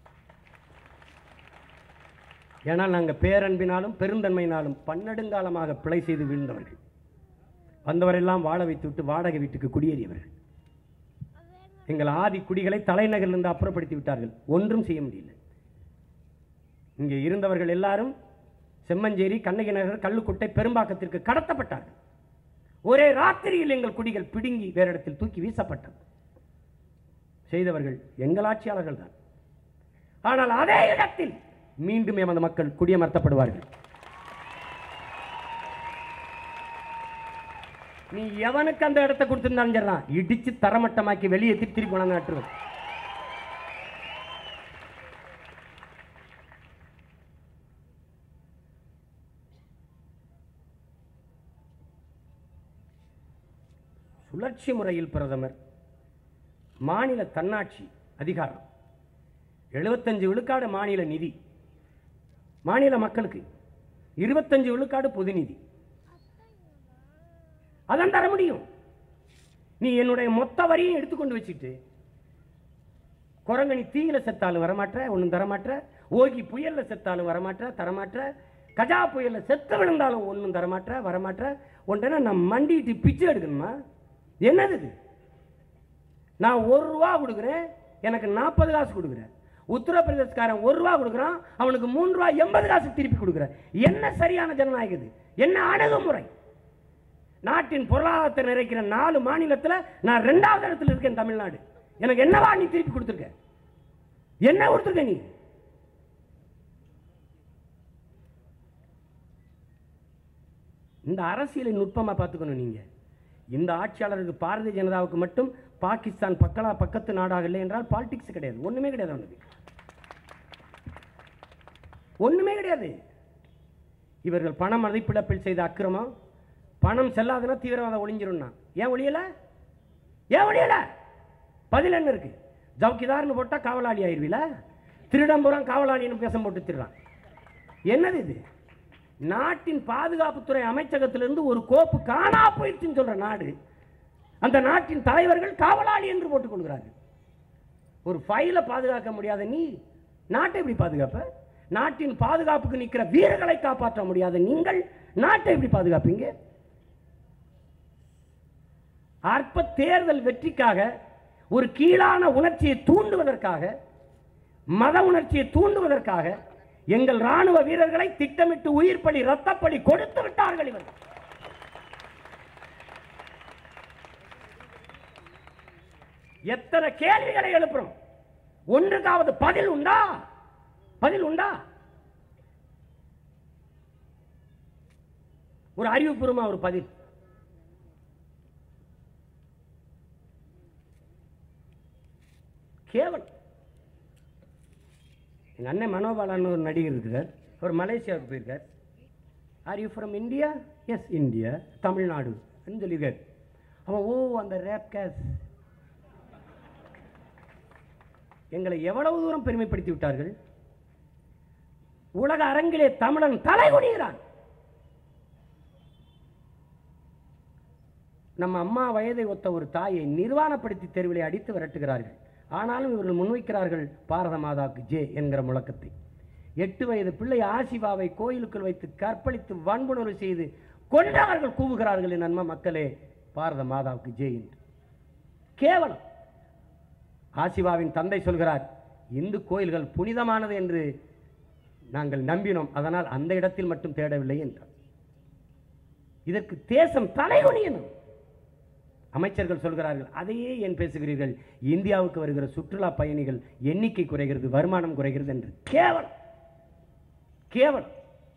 ஏனால் நாங்கள் பேரன்பினாலும் பெருந்தன்மையினாலும் பன்னெடுங்காலமாக பிழை செய்து வீழ்ந்தவர்கள். வந்தவரெல்லாம் வாழ வைத்து விட்டு வாடகை வீட்டுக்கு குடியேறியவர்கள். எங்கள் ஆதி குடிகளை தலைநகரிலிருந்து அப்புறப்படுத்தி விட்டார்கள். ஒன்றும் செய்ய முடியல. இங்கே இருந்தவர்கள் எல்லாரும் செம்மஞ்சேரி, கண்ணகி நகர், கள்ளுக்குட்டை, பெரும்பாக்கத்திற்கு கடத்தப்பட்டார்கள். ஒரே ராத்திரியில் எங்கள் குடிகள் பிடுங்கி வேறு இடத்தில் தூக்கி வீசப்பட்டது. செய்தவர்கள் எங்கள் ஆட்சியாளர்கள் தான். ஆனால் அதே இடத்தில் மீண்டும் எமது மக்கள் குடியமர்த்தப்படுவார்கள். நீ எவனுக்கு அந்த இடத்தை கொடுத்திருந்தாலும் சரிதான், இடிச்சு தரமட்டமாக்கி வெளியே திருப்பி கொண்டாந்து நட்டுருவோம். சுழற்சி முறையில் பிரதமர், மாநில தன்னாட்சி அதிகாரம், எழுபத்தஞ்சு விழுக்காடு மாநில நிதி, மாநில மக்களுக்கு இருபத்தஞ்சு விழுக்காடு பொது நிதி. அதான் தர முடியும். நீ என்னுடைய மொத்த வரியும் எடுத்துக்கொண்டு வச்சுட்டு குரங்கணி தீயில செத்தாலும் வரமாற்ற, ஒன்றும் தரமாற்ற, ஓகி புயல்ல செத்தாலும் வரமாட்டா, தரமாட்டா. கஜா புயல்ல செத்து விழுந்தாலும் ஒன்றும் தரமாட்டா, வரமாட்டா. ஒன்றா நான் மண்டிட்டு பிச்சை எடுக்கணுமா? என்னது இது? நான் ஒரு ரூபா கொடுக்குறேன், எனக்கு நாற்பது காசு கொடுக்குறேன். உத்தரப்பிரதேசக்காரன் ஒரு ரூபா கொடுக்குறான், அவனுக்கு மூணு ரூபா எண்பது காசு திருப்பி கொடுக்குறேன். என்ன சரியான ஜனநாயகம் இது? என்ன அணுகுமுறை? நாட்டின் பொருளாதாரத்தை நிறைக்கிற நாலு மாநிலத்தில் நான் ரெண்டாவது இடத்துல இருக்கேன். தமிழ்நாடு எனக்கு என்னவா நீ திருப்பி கொடுத்துருக்க? என்ன கொடுத்துருக்க நீ? இந்த அரசியலை நுட்பமா பார்த்துக்கணும். நீங்க இந்த ஆட்சியாளருக்கு பாரதிய ஜனதாவுக்கு மட்டும் பாகிஸ்தான் பக்கலா பக்கத்து நாடாக இல்லை என்றால் பாலிடிக்ஸ் கிடையாது, ஒண்ணுமே கிடையாது. அவனுக்கு ஒண்ணுமே கிடையாது. இவர்கள் பண மதிப்பிழப்பில் செய்த அக்கிரமம், பணம் செல்லாதுன்னா தீவிரவாதம் ஒளிஞ்சிரும்னா ஏன் ஒளியல? ஏன் ஒளியல? பதில் என்ன இருக்கு? ஜவுக்கிதார்னு போட்டா காவலாளி ஆயிருவில, திருடம்புறம் காவலாளின்னு பேச போட்டு திருடான். என்னது இது? நாட்டின் பாதுகாப்புத்துறை அமைச்சகத்திலிருந்து ஒரு கோப்பு காணா போயிடுச்சுன்னு சொல்ற நாடு, அந்த நாட்டின் தலைவர்கள் காவலாளி என்று போட்டுக் கொள்கிறார்கள். ஒரு ஃபைலை பாதுகாக்க முடியாத நீ நாட்டை எப்படி பாதுகாப்ப? நாட்டின் பாதுகாப்புக்கு நிற்கிற வீரர்களை காப்பாற்ற முடியாத நீங்கள் நாட்டை எப்படி பாதுகாப்பீங்க? அற்ப தேர்தல் வெற்றிக்காக, ஒரு கீழான உணர்ச்சியை தூண்டுவதற்காக, மத உணர்ச்சியை தூண்டுவதற்காக எங்கள் ராணுவ வீரர்களை திட்டமிட்டு உயிர் பலி, ரத்தப்பலி கொடுத்து விட்டார்கள். இவர்கள் எத்தனை கேள்விகளை எழுப்புறோம், ஒன்றுக்காவது பதில் உண்டா? பதில் உண்டா? ஒரு அறிவுபூர்வமா ஒரு பதில். கேவலம். எங்கள் அண்ணன் மனோபாலான்னு ஒரு நடிகர் இருக்கிறார், அவர் மலேசியாவுக்கு போயிருக்கார். Are you from India? Yes India, Tamil Nadu சொல்லியிருக்கார். அவன் ஓ அந்த ரேப் கேஸ் எங்களை எவ்வளவு தூரம் பெருமைப்படுத்தி விட்டார்கள். உலக அரங்கிலே தமிழன் தலைகுனிகிறான். நம்ம அம்மா வயதை ஒத்த ஒரு தாயை நிர்வாணப்படுத்தி தெருவிலே அடித்து விரட்டுகிறார்கள். ஆனாலும் இவர்கள் முன்வைக்கிறார்கள் பாரத மாதாவுக்கு ஜே என்கிற முழக்கத்தை. எட்டு வயது பிள்ளை ஆசிபாவை கோயிலுக்குள் வைத்து கற்பழித்து வன்புணர்வு செய்து கொன்றவர்கள் கூவுகிறார்கள், என் அன்மா மக்களே, பாரத மாதாவுக்கு ஜே என்று. கேவலம். ஆசிபாவின் தந்தை சொல்கிறார், இந்து கோயில்கள் புனிதமானது என்று நாங்கள் நம்பினோம், அதனால் அந்த இடத்தில் மட்டும் தேடவில்லை என்றார். இதற்கு தேசம் தலைகுனியணும். அமைச்சர்கள் சொல்கிறார்கள், அதையே ஏன் பேசுகிறீர்கள்? இந்தியாவுக்கு வருகிற சுற்றுலா பயணிகள் எண்ணிக்கை குறைகிறது, வருமானம் குறைகிறது என்று. கேவலம், கேவலம்.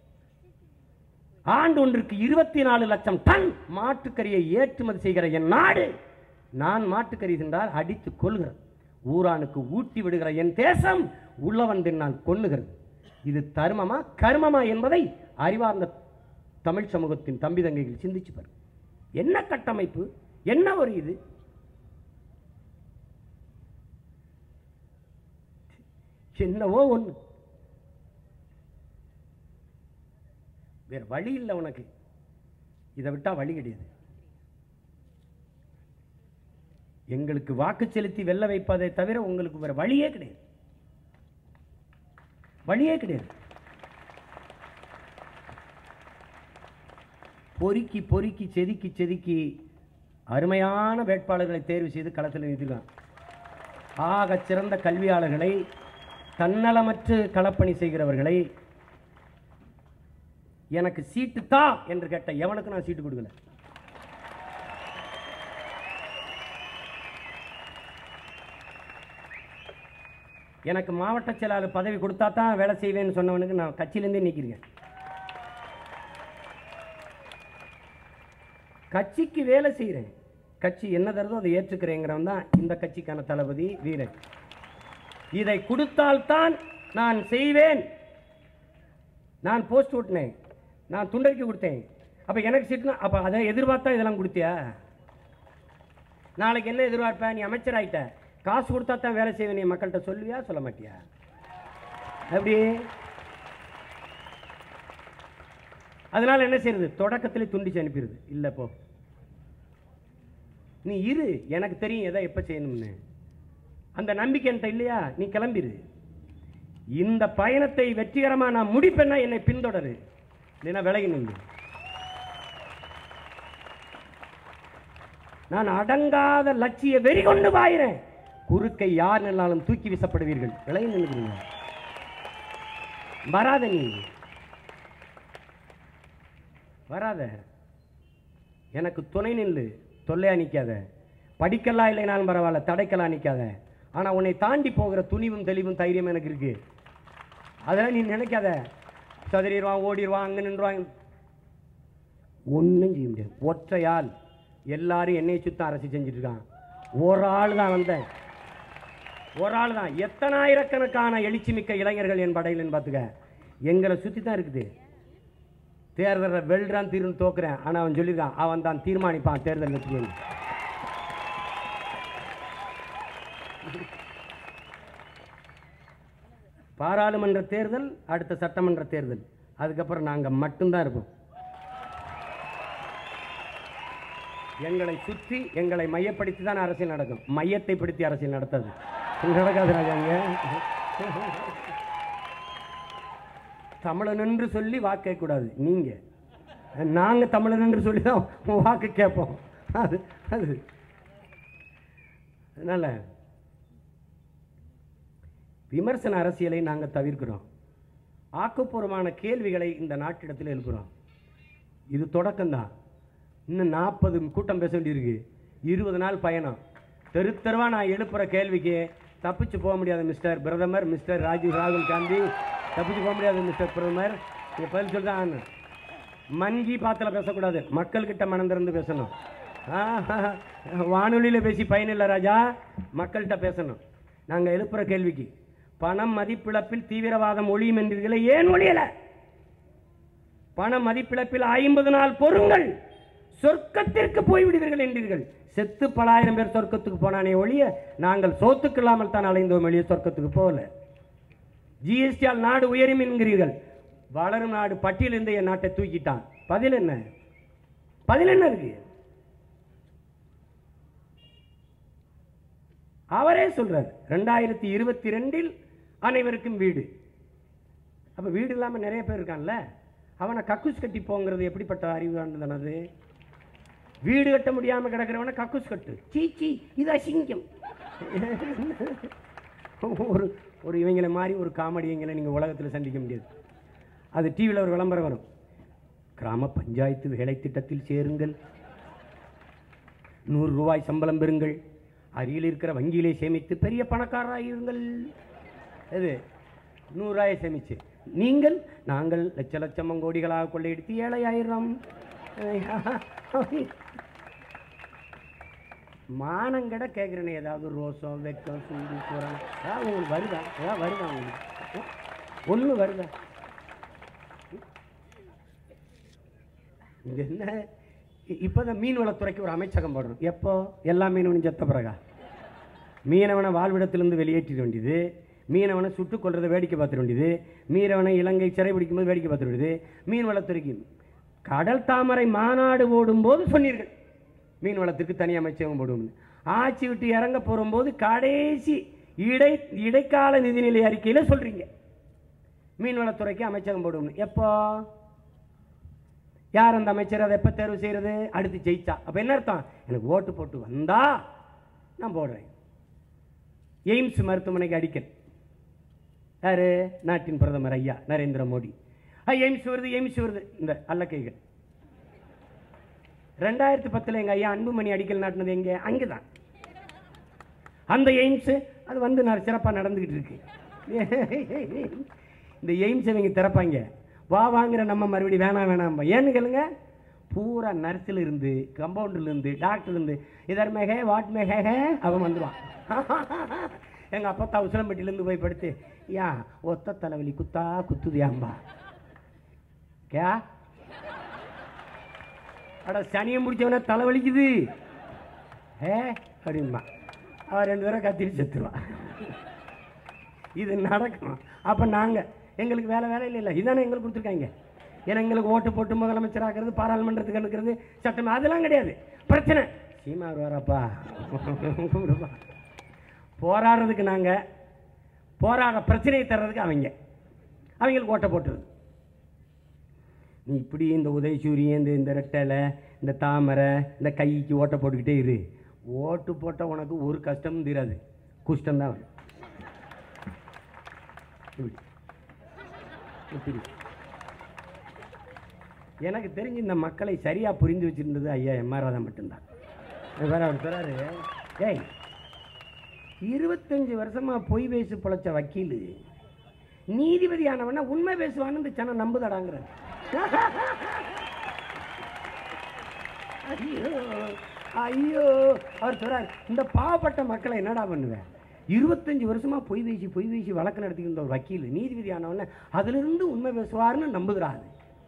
ஆண்டு ஒன்றுக்கு இருபத்தி நாலு லட்சம் டன் மாட்டுக்கறியை ஏற்றுமதி செய்கிற என் நாடு, நான் மாட்டுக்கறி தின்றால் அடித்து கொள்கிறேன். ஊரானுக்கு ஊட்டி விடுகிற என் தேசம் உள்ளவன் தின்னால் கொல்லுகிறது. இது தர்மமா கர்மமா என்பதை அறிவார்ந்த தமிழ் சமூகத்தின் தம்பி தங்கைகள் சிந்திச்சு பாரு. என்ன கட்டமைப்பு, என்ன ஒரு இது? என்னவோ ஒண்ணு. வேற வழி இல்லை உனக்கு, இதை விட்டா வழி கிடையாது. எங்களுக்கு வாக்கு செலுத்தி வெல்ல வைப்பதை தவிர உங்களுக்கு வேற வழியே கிடையாது, வழியே கிடையாது. பொறுக்கி பொறுக்கி செதுக்கி செதுக்கி அருமையான வேட்பாளர்களை தேர்வு செய்து களத்தில் நிறுத்தினார். ஆக சிறந்த கல்வியாளர்களை, தன்னலமற்று களப்பணி செய்கிறவர்களை, எனக்கு சீட்டு தா என்று கேட்ட எவனுக்கு நான் சீட்டு கொடுக்கல. எனக்கு மாவட்ட செயலாளர் பதவி கொடுத்தா தான் வேலை செய்வேன்னு சொன்னவனுக்கு நான் கட்சியிலேருந்தே நீக்கிருக்கேன். கட்சிக்கு வேலை செய்கிறேன், கட்சி என்ன தருதோ அதை ஏற்றுக்கிறேங்கிறவன் தான் இந்த கட்சிக்கான தளபதி வீரன். இதை கொடுத்தால்தான் நான் செய்வேன். நான் போஸ்ட் ஓட்டினேன், நான் துண்டறிக்கை கொடுத்தேன், அப்போ எனக்கு சீட்டுனா அப்போ அதை எதிர்பார்த்தா இதெல்லாம் கொடுத்தியா? நாளைக்கு என்ன எதிர்பார்ப்ப? நீ அமைச்சர் ஆகிட்ட, காசு கொடுத்தா தான் வேலை செய்வேன், நீ மக்கள்கிட்ட சொல்லுவியா சொல்ல மாட்டியா? அப்படி அதனால என்ன செய்யறது? தொடக்கத்திலே துண்டிச்சு அனுப்பிடுது. இல்லை போ, நீ இரு, எனக்கு தெரியும் எதை எப்போ செய்யணும்னு. அந்த நம்பிக்கை என்கிட்ட இல்லையா, நீ கிளம்பிடு. இந்த பயணத்தை வெற்றிகரமா நான் முடிப்பேன்னா என்னை பின்தொடரு, இல்லைன்னா விலகி நின்று. நான் அடங்காத லட்சிய வெறி கொண்டு பாயிறேன். குறுக்கை யார் நின்னாலும் தூக்கி வீசப்படுவீர்கள். விலகி நின்றுக்கிறீங்க. வராத, நீ வராத, எனக்கு துணை நில்லு, தொல்லையா நிற்காத. படிக்கலாம் இல்லைனாலும் பரவாயில்ல, தடைக்கலாம் நிற்காத. ஆனால் உன்னை தாண்டி போகிற துணிவும் தெளிவும் தைரியம் எனக்கு இருக்கு. அதெல்லாம் நீ நினைக்காத. சதுரிடுவான், ஓடிடுவான், அங்கே நின்றுவாங்க, ஒன்றும் செய்ய முடியாது. ஒற்றையால் எல்லாரும் என்னை சுத்தம் அரசு செஞ்சுட்டு இருக்கான். ஒரு ஆள் தான் வந்தேன், ஒரு ஆள் தான். எத்தனாயிரக்கணக்கான எழுச்சி மிக்க இளைஞர்கள் என் படையிலன்னு பார்த்துக்க. எங்களை சுற்றி தான் இருக்குது. தேர்தலில் வெல்றான் தீர்வு தோக்குறேன், ஆனால் அவன் சொல்லியிருக்கான் அவன் தான் தீர்மானிப்பான் தேர்தல் வெற்றி. பாராளுமன்ற தேர்தல், அடுத்த சட்டமன்ற தேர்தல், அதுக்கப்புறம் நாங்கள் மட்டும்தான் இருப்போம். எங்களை சுற்றி எங்களை மையப்படுத்தி தான் அரசியல் நடக்கும். மையத்தை படுத்தி அரசியல் நடத்தாது, நடக்காது ராஜாங்க. தமிழன் என்று சொல்லி வாக்கு கேட்கக்கூடாது. நீங்க நாங்க தமிழன் என்று சொல்லி தான் வாக்கு கேட்போம். அது அது அதனால விமர்சன அரசியலை நாங்கள் தவிர்க்கிறோம். ஆக்கப்பூர்வமான கேள்விகளை இந்த நாட்டிடத்தில் எழுப்புகிறோம். இது தொடக்கம்தான். இன்னும் நாற்பது கூட்டம் பேச வேண்டியிருக்கு. இருபது நாள் பயணம். தெரு தெருவா நான் எழுப்புகிற கேள்விக்கு தப்பிச்சு போக முடியாது மிஸ்டர் பிரதமர், மிஸ்டர் ராஜீவ் ராகுல் காந்தி, தப்பிச்சு போக முடியாது மிஸ்டர் பிரதமர். நீங்கள் பதில் சொல்லி தான் மன்கி பாத்தில் பேசக்கூடாது, மக்கள்கிட்ட மனம் திறந்து பேசணும். வானொலியில் பேசி பயனில்லை ராஜா, மக்கள்கிட்ட பேசணும். நாங்கள் எழுப்புகிற கேள்விக்கு பணம் மதிப்பிழப்பில் தீவிரவாதம் ஒழியும் என்றீர்களே, ஏன் ஒழியலை? பணம் மதிப்பிழப்பில் ஐம்பது நாள் பொறுங்கள், சொர்க்கத்திற்கு போய்விடுவீர்கள் என்றீர்கள். செத்து பலாயிரம் பேர் சொர்க்கத்துக்கு போனானே ஒழிய நாங்கள் சோத்துக்கு இல்லாமல் தான் அலைந்தோம் ஒழிய சொர்க்கத்துக்கு போகல. ஜிஎஸ்டியால் நாடு உயரும் என்கிறீர்கள். வளரும் நாடு பட்டியலிருந்து என் நாட்டை தூக்கிட்டான். பதில் என்ன? பதில் என்ன இருக்கு? அவரே சொல்றார் ரெண்டாயிரத்தி இருபத்தி ரெண்டில் அனைவருக்கும் வீடு. அப்ப வீடு இல்லாம நிறைய பேர் இருக்கான்ல, அவனை கக்கூஸ் கட்டி போங்கிறது எப்படிப்பட்ட அறிவானது? வீடு கட்ட முடியாம கிடக்கிறவன கக்கூஸ் கட்டு. சீச்சி, இது அசிங்கம். ஒரு ஒரு இவங்களை மாதிரி ஒரு காமெடியங்களை நீங்கள் உலகத்தில் சந்திக்க முடியாது. அது டிவியில் ஒரு விளம்பரம் வரும். கிராம பஞ்சாயத்து வேலை திட்டத்தில் சேருங்கள், நூறு ரூபாய் சம்பளம் பெறுங்கள், அருகில் இருக்கிற வங்கியிலே சேமித்து பெரிய பணக்காரராயிருங்கள். இது நூறுரூவாயை சேமிச்சு நீங்கள் நாங்கள் லட்ச லட்சம் கோடிகளாக கொள்ளையடித்து ஏழை ஆயிரம். மானங்கட கேட்குறேன்னு ஏதாவது ரோசம் வெக்கம் சுண்டி போகிறாங்க. அதான் உங்களுக்கு வருதா? ஏதாவது வருதா உங்களுக்கு? ஒன்று வருதா? இங்கே என்ன இப்போ தான் மீன்வளத்துறைக்கு ஒரு அமைச்சகம் போடுறோம். எப்போ? எல்லா மீனவனும் செத்த பிறகா? மீனவனை வாழ்விடத்திலிருந்து வெளியேற்றிட வேண்டியது, மீனவனை சுட்டுக் கொள்றதை வேடிக்கை பார்த்துட வேண்டியது, மீனவனை இலங்கை சிறை பிடிக்கும்போது வேடிக்கை பார்த்துட வேண்டியது. மீன்வளத்துறைக்கு கடல் தாமரை மாநாடு போடும்போது சொன்னீர்கள் மீன்வளத்திற்கு தனி அமைச்சகம் போடுவோம். ஆட்சி விட்டு இறங்க போகும்போது கடைசி இடை இடைக்கால நிதிநிலை அறிக்கையில் சொல்றீங்க மீன்வளத்துறைக்கு அமைச்சகம் போடுவோம். எப்போ? யார் அந்த அமைச்சர்? அதை எப்போ தேர்வு செய்யறது? அடுத்து ஜெயிச்சா. அப்போ என்ன அர்த்தம்? எனக்கு ஓட்டு போட்டு வந்தா நான் போடுறேன். எய்ம்ஸ் மருத்துவமனைக்கு அடிக்கல் யாரு? நாட்டின் பிரதமர் ஐயா நரேந்திர மோடி. எய்ம்ஸ் வருது, எய்ம்ஸ் வருது. இந்த அல்லக்கைகள் ரெண்டாயிரத்தி பத்தில் எங்கள் ஐயா அன்புமணி அடிக்கல் நாட்டினது எங்கே? அங்கே தான். அந்த எய்ம்ஸ் அது வந்து நான் சிறப்பாக நடந்துக்கிட்டு இருக்கு. இந்த எய்ம்ஸ் இவங்க திறப்பாங்க, வா வாங்குற நம்ம மறுபடியும் வேணாம் வேணாம். ஏன்னு கேளுங்க, பூரா நர்ஸில் இருந்து கம்பவுண்டில் இருந்து டாக்டர் இருந்து இதர் மேக வாட் மேக அவன் வந்துடுவான். எங்கள் அப்பத்தா உசிலம்பட்டியிலேருந்து போய் படுத்து, யா ஒத்த தலைவலி குத்தா குத்துதியாம்பா கே அட சனியை முடிச்சவன தலைவலிக்குது ஏ அப்படின்பா. அவன் ரெண்டு பேரும் கத்திரி செத்துருவான். இது நடக்கும். அப்போ நாங்கள் எங்களுக்கு வேலை வேலை இல்லை இல்லை இதானே எங்களுக்கு கொடுத்துருக்காங்க. ஏன்னா எங்களுக்கு ஓட்டு போட்டு முதலமைச்சர் ஆகிறது, பாராளுமன்றத்துக்கு அனுக்கிறது, சட்டம் அதெல்லாம் கிடையாது. பிரச்சனை சீமா வராப்பா போராடுறதுக்கு நாங்கள் போராட பிரச்சனையை தர்றதுக்கு அவங்க அவங்களுக்கு ஓட்டை போட்டுருது. நீ இப்படி இந்த உதயசூரியன் இந்த இந்த ரெட்டலை இந்த தாமரை இந்த கைக்கு ஓட்டை போட்டுக்கிட்டே இரு, ஓட்டு போட்ட உனக்கு ஒரு கஷ்டமும் தீராது, குஷ்டம்தான் வரும். எனக்கு தெரிஞ்சு இந்த மக்களை சரியா புரிந்து வச்சிருந்தது ஐயா எம் ஆர் ராதா மட்டும்தான். வேற அவர் சொல்றாரு, ஏய் இருபத்தஞ்சு வருஷமா பொய் பேசி பிழைச்ச வக்கீல் நீதிபதி ஆனவன உண்மை பேசுவான்னு இந்த சனம் நம்புதடாங்கிற. ஐயோ ஐயோ அவர் சொல்றாரு, இந்த பாவப்பட்ட மக்களை என்னடா பண்ணுவேன், இருபத்தஞ்சு வருஷமா பொய் பேசி பொய் பேசி வழக்கு நடத்திக்கிற ஒரு வக்கீல் நீதிபதி ஆனவன அதிலிருந்து உண்மை பேசுவார்னு நம்புகிறாரு.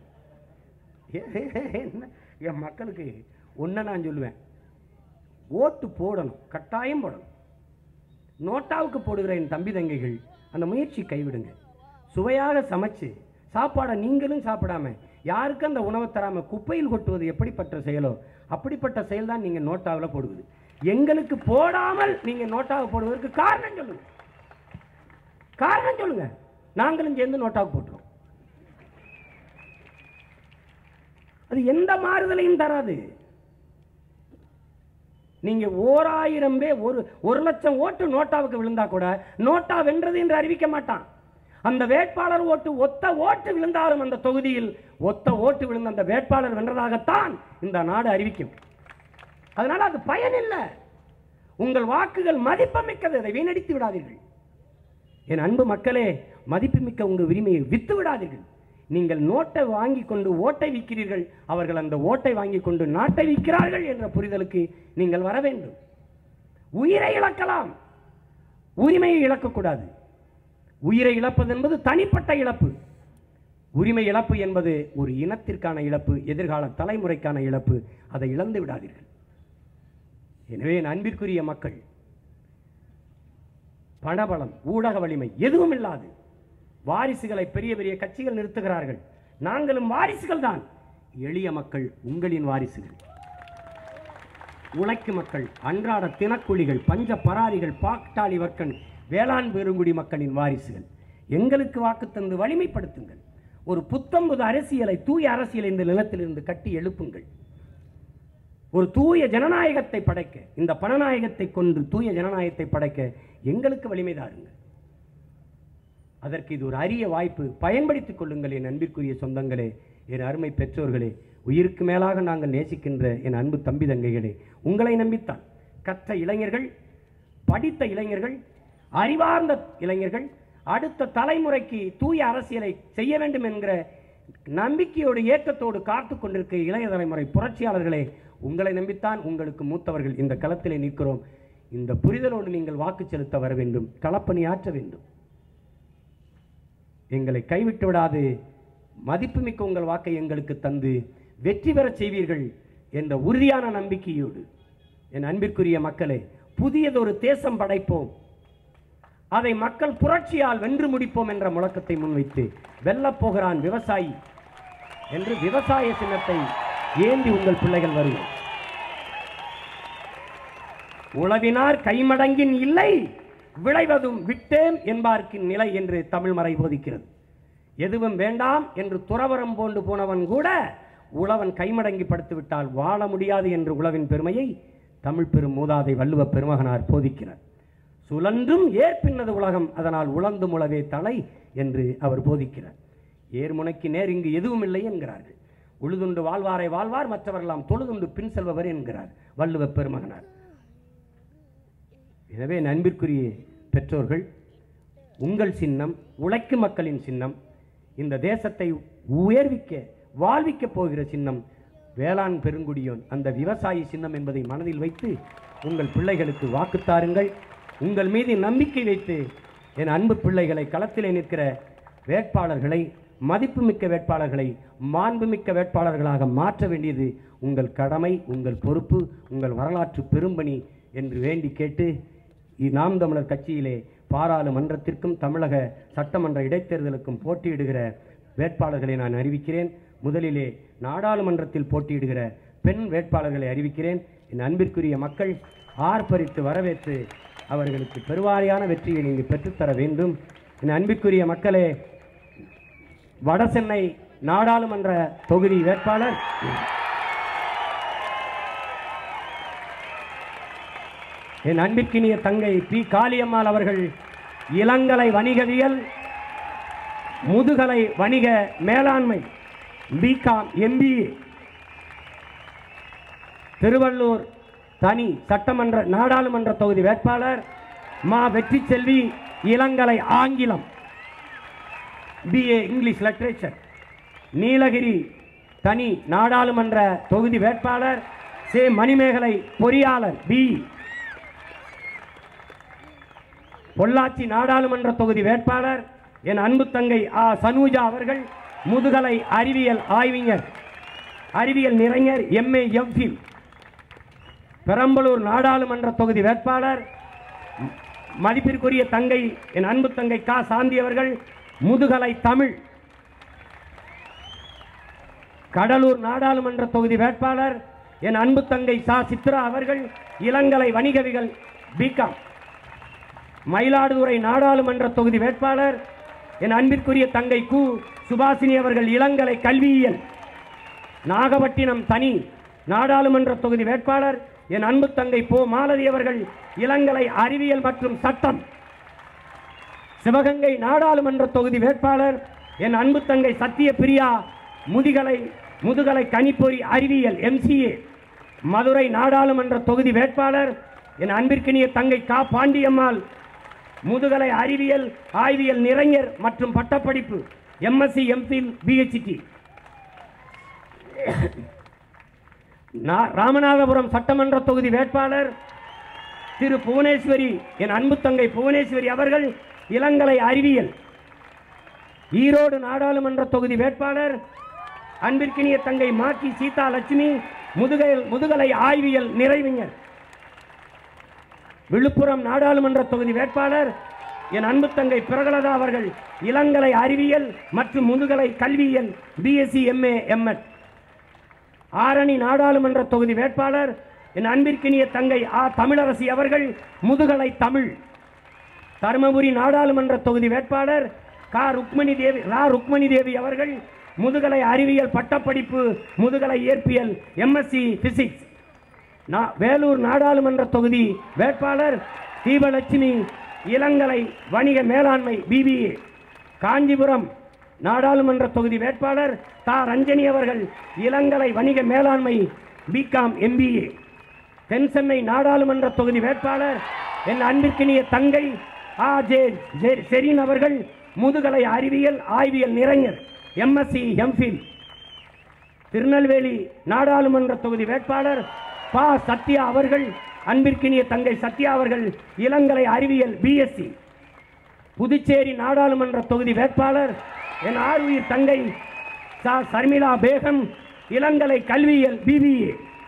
என் மக்களுக்கு ஒன்றை நான் சொல்லுவேன், ஓட்டு போடணும், கட்டாயம் போடணும். நோட்டாவுக்கு போடுகிற என் தம்பி தங்கைகள் அந்த முயற்சி கைவிடுங்க. சுவையாக சமைச்சு சாப்பாடை நீங்களும் சாப்பிடாம யாருக்கும் அந்த உணவை தராம குப்பையில் கொட்டுவது எப்படிப்பட்ட செயலோ அப்படிப்பட்ட செயல் தான் நீங்க நோட்டாவில் போடுவது. எங்களுக்கு போடாமல் நீங்க நோட்டாவை போடுவதற்கு காரணம் சொல்லுங்க, காரணம் சொல்லுங்க, நாங்களும் சேர்ந்து நோட்டாவுக்கு போட்டுருவோம். அது எந்த மாறுதலையும் தராது. நீங்க ஓராயிரம் பேர் ஒரு ஒரு லட்சம் ஓட்டு நோட்டாவுக்கு விழுந்தா கூட நோட்டா வென்றது என்று அறிவிக்க மாட்டான். அந்த வேட்பாளர் ஓட்டு ஒத்த ஓட்டு விழுந்தாலும் அந்த தொகுதியில் ஒத்த ஓட்டு விழுந்த அந்த வேட்பாளர் வென்றதாகத்தான் இந்த நாடு அறிவிக்கும். அதனால அது பயன் இல்லை. உங்கள் வாக்குகள் மதிப்புமிக்கது, அதை வீணடித்து விடாதீர்கள். என் அன்பு மக்களே, மதிப்புமிக்க உங்கள் உரிமையை வித்து விடாதீர்கள். நீங்கள் நோட்டை வாங்கி கொண்டு ஓட்டை விற்கிறீர்கள், அவர்கள் அந்த ஓட்டை வாங்கி கொண்டு நாட்டை விற்கிறார்கள் என்ற புரிதலுக்கு நீங்கள் வர வேண்டும். உயிரை இழக்கலாம், உரிமையை இழக்கக்கூடாது. உயிரை இழப்பது என்பது தனிப்பட்ட இழப்பு, உரிமை இழப்பு என்பது ஒரு இனத்திற்கான இழப்பு, எதிர்கால தலைமுறைக்கான இழப்பு. அதை இழந்து விடாதீர்கள். எனவே அன்பிற்குரிய மக்கள், பணபலம் ஊடக வலிமை எதுவும் இல்லாது வாரிசுகளை பெரிய பெரிய கட்சிகள் நிறுத்துகிறார்கள். நாங்களும் வாரிசுகள் தான். எளிய மக்கள் உங்களின் வாரிசுகள். உழைக்கும் மக்கள், அன்றாட தினக்கூலிகள், பஞ்ச பராரிகள், பாக்டாளி வர்க்கன், வேளாண் பெருங்குடி மக்களின் வாரிசுகள். எங்களுக்கு வாக்கு தந்து வலிமைப்படுத்துங்கள். ஒரு புத்தம்புது அரசியலை, தூய அரசியலை இந்த நிலத்திலிருந்து கட்டி எழுப்புங்கள். ஒரு தூய ஜனநாயகத்தை படைக்க, இந்த பணநாயகத்தை கொண்டு தூய ஜனநாயகத்தை படைக்க எங்களுக்கு வலிமை தாருங்கள். அதற்கு இது ஒரு அரிய வாய்ப்பு, பயன்படுத்திக் கொள்ளுங்கள். என் அன்பிற்குரிய சொந்தங்களே, என் அருமை பெற்றோர்களே, உயிருக்கு மேலாக நாங்கள் நேசிக்கின்ற என் அன்பு தம்பி தங்கைகளே, உங்களை நம்பித்தான் கற்ற இளைஞர்கள், படித்த இளைஞர்கள், அறிவார்ந்த இளைஞர்கள், அடுத்த தலைமுறைக்கு தூய அரசியலை செய்ய வேண்டும் என்கிற நம்பிக்கையோடு ஏற்றத்தோடு காத்து கொண்டிருக்கிற இளைய தலைமுறை புரட்சியாளர்களே, உங்களை நம்பித்தான் உங்களுக்கு மூத்தவர்கள் இந்த களத்திலே நிற்கிறோம். இந்த புரிதலோடு நீங்கள் வாக்கு செலுத்த வர வேண்டும், களப்பணி ஆற்ற வேண்டும். எங்களை கைவிட்டு விடாது, மதிப்புமிக்க உங்கள் வாக்கை எங்களுக்கு தந்து வெற்றி பெற செய்வீர்கள் என்ற உறுதியான நம்பிக்கையோடு என் அன்பிற்குரிய மக்களே, புதியதொரு தேசம் படைப்போம், அதை மக்கள் புரட்சியால் வென்று முடிப்போம் என்ற முழக்கத்தை முன்வைத்து வெல்லப் போகிறான் விவசாயி என்று விவசாய சின்னத்தை ஏந்தி உங்கள் பிள்ளைகள் வருவோம். உழவினார் கைமடங்கின் இல்லை, விளைவதும் விட்டேன் என்பார்க்கின் நிலை என்று தமிழ் மறை போதிக்கிறது. எதுவும் வேண்டாம் என்று துறவரம் போன்று போனவன் கூட உழவன் கைமடங்கி படுத்து விட்டால் வாழ முடியாது என்று உழவின் பெருமையை தமிழ் பெரும் மூதாதை வள்ளுவ பெருமகனார் போதிக்கிறார். சுழன்றும் ஏற்பின்னது உலகம், அதனால் உழந்து உழவே தலை என்று அவர் போதிக்கிறார். ஏர்முனைக்கு நேர் இங்கு எதுவும் இல்லை என்கிறார்கள். உழுதுண்டு வாழ்வாரை வாழ்வார், மற்றவரெல்லாம் தொழுதுண்டு பின் செல்பவர் என்கிறார் வள்ளுவ பெருமகனார். எனவே நண்பிற்குரிய பெற்றோர்கள், உங்கள் சின்னம் உழைக்கும் மக்களின் சின்னம், இந்த தேசத்தை உயர்விக்க வாழ்விக்க போகிற சின்னம் வேளாண் பெருங்குடியோன், அந்த விவசாயி சின்னம் என்பதை மனதில் வைத்து உங்கள் பிள்ளைகளுக்கு வாக்குத்தாருங்கள். உங்கள் மீது நம்பிக்கை வைத்து என் அன்பு பிள்ளைகளை, களத்திலே நிற்கிற வேட்பாளர்களை, மதிப்புமிக்க வேட்பாளர்களை மாண்புமிக்க வேட்பாளர்களாக மாற்ற வேண்டியது உங்கள் கடமை, உங்கள் பொறுப்பு, உங்கள் வரலாற்று பெரும்பணி என்று வேண்டி கேட்டு, நாம் தமிழர் கட்சியிலே பாராளுமன்றத்திற்கும் தமிழக சட்டமன்ற இடைத்தேர்தலுக்கும் போட்டியிடுகிற வேட்பாளர்களை நான் அறிவிக்கிறேன். முதலிலே நாடாளுமன்றத்தில் போட்டியிடுகிற பெண் வேட்பாளர்களை அறிவிக்கிறேன். என் அன்பிற்குரிய மக்கள் ஆர்ப்பரித்து வரவேற்று அவர்களுக்கு பெருவாரியான வெற்றியை நீங்கள் பெற்றுத்தர வேண்டும். என் அன்பிற்குரிய மக்களே, வடசென்னை நாடாளுமன்ற தொகுதி வேட்பாளர் என் அன்பிற்கினிய தங்கை பி காளியம்மாள் அவர்கள் இளங்கலை வணிகவியல், முதுகலை வணிக மேலாண்மை, பிகாம் எம்பிஏ, திருவள்ளூர் தனி சட்டமன்ற நாடாளுமன்ற தொகுதி வேட்பாளர் மா வெற்றி செல்வி இளங்கலை ஆங்கிலம், பிஏ இங்கிலீஷ் லிட்டரேச்சர், நீலகிரி தனி நாடாளுமன்ற தொகுதி வேட்பாளர் சே மணிமேகலை பொறியாளர், பி பொள்ளாச்சி நாடாளுமன்ற தொகுதி வேட்பாளர் என் அன்பு தங்கை ஆ சனூஜா அவர்கள் முதுகலை அறிவியல் ஆய்விஞர், அறிவியல் நிறைஞர், எம்ஏ எம்ஃபில். பெரம்பலூர் நாடாளுமன்ற தொகுதி வேட்பாளர் மதிப்பிற்குரிய தங்கை என் அன்பு தங்கை கா சாந்தி அவர்கள் முதுகலை தமிழ். கடலூர் நாடாளுமன்ற தொகுதி வேட்பாளர் என் அன்பு தங்கை சா சித்ரா அவர்கள் இளங்கலை வணிகவியல், பிகாம். மயிலாடுதுறை நாடாளுமன்ற தொகுதி வேட்பாளர் என் அன்பிற்குரிய தங்கை கு சுபாசினி அவர்கள் இளங்கலை கல்வியியல். நாகப்பட்டினம் தனி நாடாளுமன்ற தொகுதி வேட்பாளர் என் அன்பு தங்கை போ மாலதி அவர்கள் இளங்கலை அறிவியல் மற்றும் சட்டம். சிவகங்கை நாடாளுமன்ற தொகுதி வேட்பாளர் என் அன்பு தங்கை சத்திய பிரியா முதுகலை முதுகலை கணிப்பொறி அறிவியல், எம்சிஏ. மதுரை நாடாளுமன்ற தொகுதி வேட்பாளர் என் அன்பிற்கினிய தங்கை கா பாண்டியம்மாள் முதுகலை அறிவியல் ஆய்வியல் நிறைஞர் மற்றும் பட்டப்படிப்பு, எம்எஸ்சி எம்பில் பிஹெச்டி. ராமநாதபுரம் சட்டமன்ற தொகுதி வேட்பாளர் திரு புவனேஸ்வரி என் அன்பு தங்கை புவனேஸ்வரி அவர்கள் இளங்கலை அறிவியல். ஈரோடு நாடாளுமன்ற தொகுதி வேட்பாளர் அன்பிற்கினிய தங்கை மாக்கி சீதா லட்சுமி முதுகை முதுகலை ஆய்வியல் நிறைவிஞர். விழுப்புரம் நாடாளுமன்ற தொகுதி வேட்பாளர் என் அன்பு தங்கை பிரகலதா அவர்கள் இளங்கலை அறிவியல் மற்றும் முதுகலை கல்வியியல், பிஎஸ்சி எம்ஏ எம்எட். ஆரணி நாடாளுமன்ற தொகுதி வேட்பாளர் என் அன்பிற்கினிய தங்கை ஆ தமிழரசி அவர்கள் முதுகலை தமிழ். தருமபுரி நாடாளுமன்ற தொகுதி வேட்பாளர் கா ருக்மணி தேவி ரா ருக்மணி தேவி அவர்கள் முதுகலை அறிவியல் பட்டப்படிப்பு, முதுகலை இயற்பியல், எம்எஸ்சி பிசிக்ஸ். வேலூர் நாடாளுமன்ற தொகுதி வேட்பாளர் தீபலட்சுமி இளங்கலை வணிக மேலாண்மை, பிபிஏ. காஞ்சிபுரம் நாடாளுமன்ற தொகுதி வேட்பாளர் தா ரஞ்சனி அவர்கள் இளங்கலை வணிக மேலாண்மை, பிகாம் எம்பிஏ. தென் சென்னை நாடாளுமன்ற தொகுதி வேட்பாளர் என் அன்பிற்கினிய தங்கை ஆ ஜே செரீன் அவர்கள் முதுகலை அறிவியல் ஆய்வியல் நிறைஞர், எம்எஸ்சி எம்ஃபில். திருநெல்வேலி நாடாளுமன்ற தொகுதி வேட்பாளர் பா சத்யா அவர்கள் அன்பிற்கினிய தங்கை சத்யா அவர்கள் இளங்கலை அறிவியல், பிஎஸ்சி. புதுச்சேரி நாடாளுமன்ற தொகுதி வேட்பாளர் என் ஆர்வீர் தங்கை சா சர்மிளா பேகம் இளங்கலை கல்வியியல், பிபிஏ.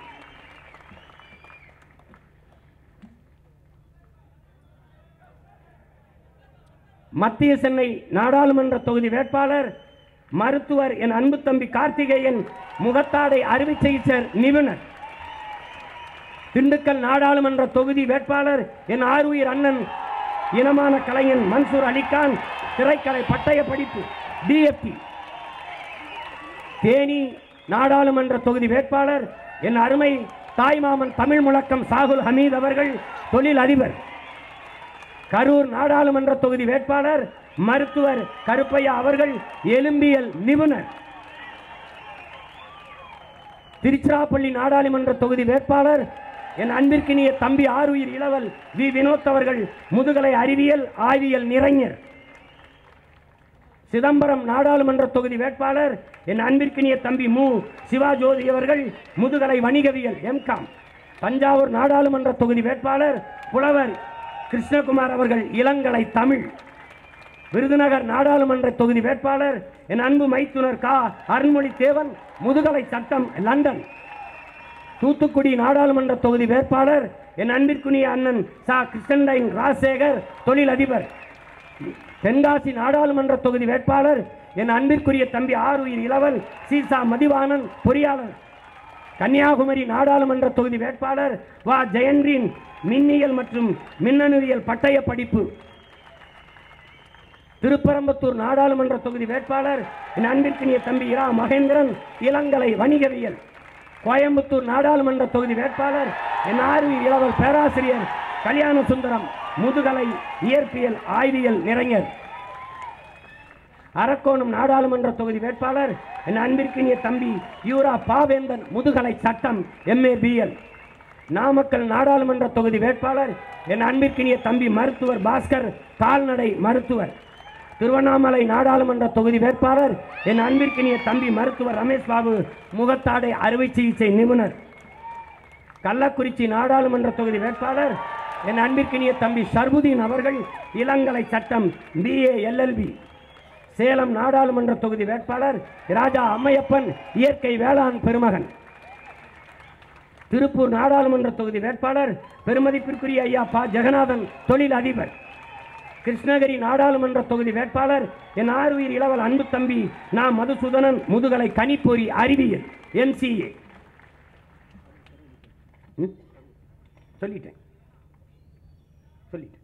மத்திய சென்னை நாடாளுமன்ற தொகுதி வேட்பாளர் மருத்துவர் என் அன்பு தம்பி கார்த்திகேயன் முகத்தாடை அறுவை சிகிச்சை நிபுணர். திண்டுக்கல் நாடாளுமன்ற தொகுதி வேட்பாளர் என் ஆர்வீர் அண்ணன் இனமான கலைஞன் மன்சூர் அலிகான் திரைக்கலை பட்டய படிப்பு, டிஎஃப்டி. தேனி நாடாளுமன்ற தொகுதி வேட்பாளர் என் அருமை தாய்மாமன் தமிழ் முழக்கம் சாகுல் ஹமீத் அவர்கள் தொழில் அதிபர். கரூர் நாடாளுமன்ற தொகுதி வேட்பாளர் மருத்துவர் கருப்பையா அவர்கள் எலும்பியல் நிபுணர். திருச்சிராப்பள்ளி நாடாளுமன்ற தொகுதி வேட்பாளர் என் அன்பிற்கினிய தம்பி ஆருயிர் இளவல் வி வினோத் அவர்கள் முதுகலை அறிவியல் ஆய்வியல் நிறைஞர். சிதம்பரம் நாடாளுமன்ற தொகுதி வேட்பாளர் என் அன்பிற்கினிய தம்பி மு சிவாஜோதி அவர்கள் முதுகலை வணிகவியல், எம்காம். தஞ்சாவூர் நாடாளுமன்ற தொகுதி வேட்பாளர் புலவர் கிருஷ்ணகுமார் அவர்கள் இளங்கலை தமிழ். விருதுநகர் நாடாளுமன்ற தொகுதி வேட்பாளர் என் அன்பு மைத்துனர் கா அருண்மொழி தேவன் முதுகலை சட்டம், லண்டன். தூத்துக்குடி நாடாளுமன்ற தொகுதி வேட்பாளர் என் அன்பிற்குரிய அண்ணன் சா கிருஷ்ணன் ராஜசேகர் தொழில் அதிபர். தென்காசி நாடாளுமன்ற தொகுதி வேட்பாளர் என் அன்பிற்குரிய தம்பி ஆருயிர் இளவல் சீசா மதிவானன் பொறியாளர். கன்னியாகுமரி நாடாளுமன்ற தொகுதி வேட்பாளர் வா ஜெயன்றின் மின்னியல் மற்றும் மின்னணுவியல் பட்டய படிப்பு. திருப்பரம்பத்தூர் நாடாளுமன்ற தொகுதி வேட்பாளர் என் அன்பிற்கினிய தம்பி இரா மகேந்திரன், இளங்கலை வணிகவியல். கோயம்புத்தூர் நாடாளுமன்ற தொகுதி வேட்பாளர் என் ஆர்வி இளவல் பேராசிரியர் கல்யாண சுந்தரம், முதுகலை இயற்பியல் ஆய்வியல் நிறைஞர். அரக்கோணம் நாடாளுமன்ற தொகுதி வேட்பாளர் என் அன்பிற்கினிய தம்பி யூரா பாவேந்தன், முதுகலை சட்டம் எம்ஏ பிஎல். நாமக்கல் நாடாளுமன்ற தொகுதி வேட்பாளர் என் அன்பிற்கினிய தம்பி மருத்துவர் பாஸ்கர், கால்நடை மருத்துவர். திருவண்ணாமலை நாடாளுமன்ற தொகுதி வேட்பாளர் என் அன்பிற்கினிய தம்பி மருத்துவர் ரமேஷ் பாபு, முகத்தாடை அறுவை சிகிச்சை நிபுணர். கள்ளக்குறிச்சி நாடாளுமன்ற தொகுதி வேட்பாளர் என் அன்பிற்கினிய தம்பி ஷர்புதீன் அவர்கள், இளங்கலை சட்டம் பிஏ எல்எல்பி. சேலம் நாடாளுமன்ற தொகுதி வேட்பாளர் ராஜா அம்மையப்பன், இயற்கை வேளாண் பெருமகன். திருப்பூர் நாடாளுமன்ற தொகுதி வேட்பாளர் பெருமதிப்பிற்குரிய ஐயா பா ஜெகநாதன், தொழில் அதிபர். கிருஷ்ணகிரி நாடாளுமன்ற தொகுதி வேட்பாளர் என் ஆர்வீர் இளவல் அன்பு தம்பி நா மதுசூதனன், முதுகலை கணிப்பொறி அறிவியல் எம்சிஏ. சொல்லிட்டேன் சொல்லிட்டேன்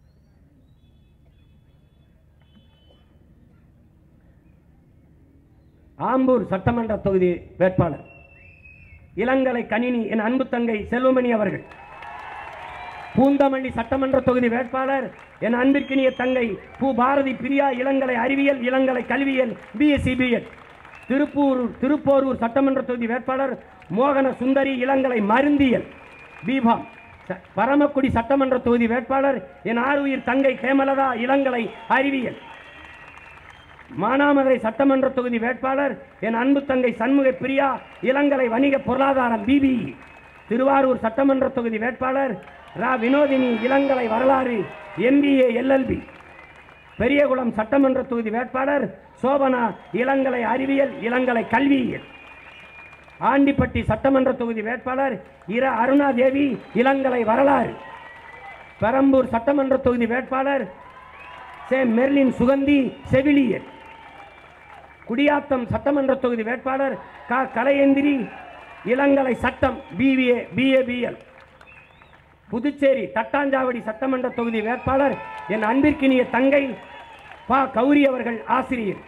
ஆம்பூர் சட்டமன்ற தொகுதி வேட்பாளர் இளங்கலை கணினி என் அன்பு தங்கை செல்வமணி அவர்கள். பூந்தமல்லி சட்டமன்ற தொகுதி வேட்பாளர் என் அன்பிற்கினிய தங்கை பூ பாரதி பிரியா, இளங்கலை அறிவியல், இளங்கலை கல்வியல் பிஎஸ்சி பிஎட். திருப்பூர் திருப்போரூர் சட்டமன்ற தொகுதி வேட்பாளர் மோகன சுந்தரி, இளங்கலை மருந்தியல் பிபாம். பரமக்குடி சட்டமன்ற தொகுதி வேட்பாளர் என் ஆறுயிர் தங்கை ஹேமலதா, இளங்கலை அறிவியல். மானாமதுரை சட்டமன்ற தொகுதி வேட்பாளர் என் அன்பு தங்கை சண்முக பிரியா, இளங்கலை வணிக பொருளாதாரம் பிபிஇ. திருவாரூர் சட்டமன்ற தொகுதி வேட்பாளர் ரா வினோதினி, இளங்கலை வரலாறு எம்பிஏ எல்எல்பி. பெரியகுளம் சட்டமன்ற தொகுதி வேட்பாளர் சோபனா, இளங்கலை அறிவியல், இளங்கலை கல்வியியல். ஆண்டிப்பட்டி சட்டமன்ற தொகுதி வேட்பாளர் இர அருணாதேவி, இளங்கலை வரலாறு. பெரம்பூர் சட்டமன்ற தொகுதி வேட்பாளர் சே மெர்லின் சுகந்தி, செவிலியல். குடியாத்தம் சட்டமன்ற தொகுதி வேட்பாளர் க கலையேந்திரி, இளங்கலை சட்டம் பிவிஏ பிஏபிஎல். புதுச்சேரி தட்டாஞ்சாவடி சட்டமன்ற தொகுதி வேட்பாளர் என் அன்பிற்கினிய தங்கை பா கௌரி அவர்கள், ஆசிரியர்.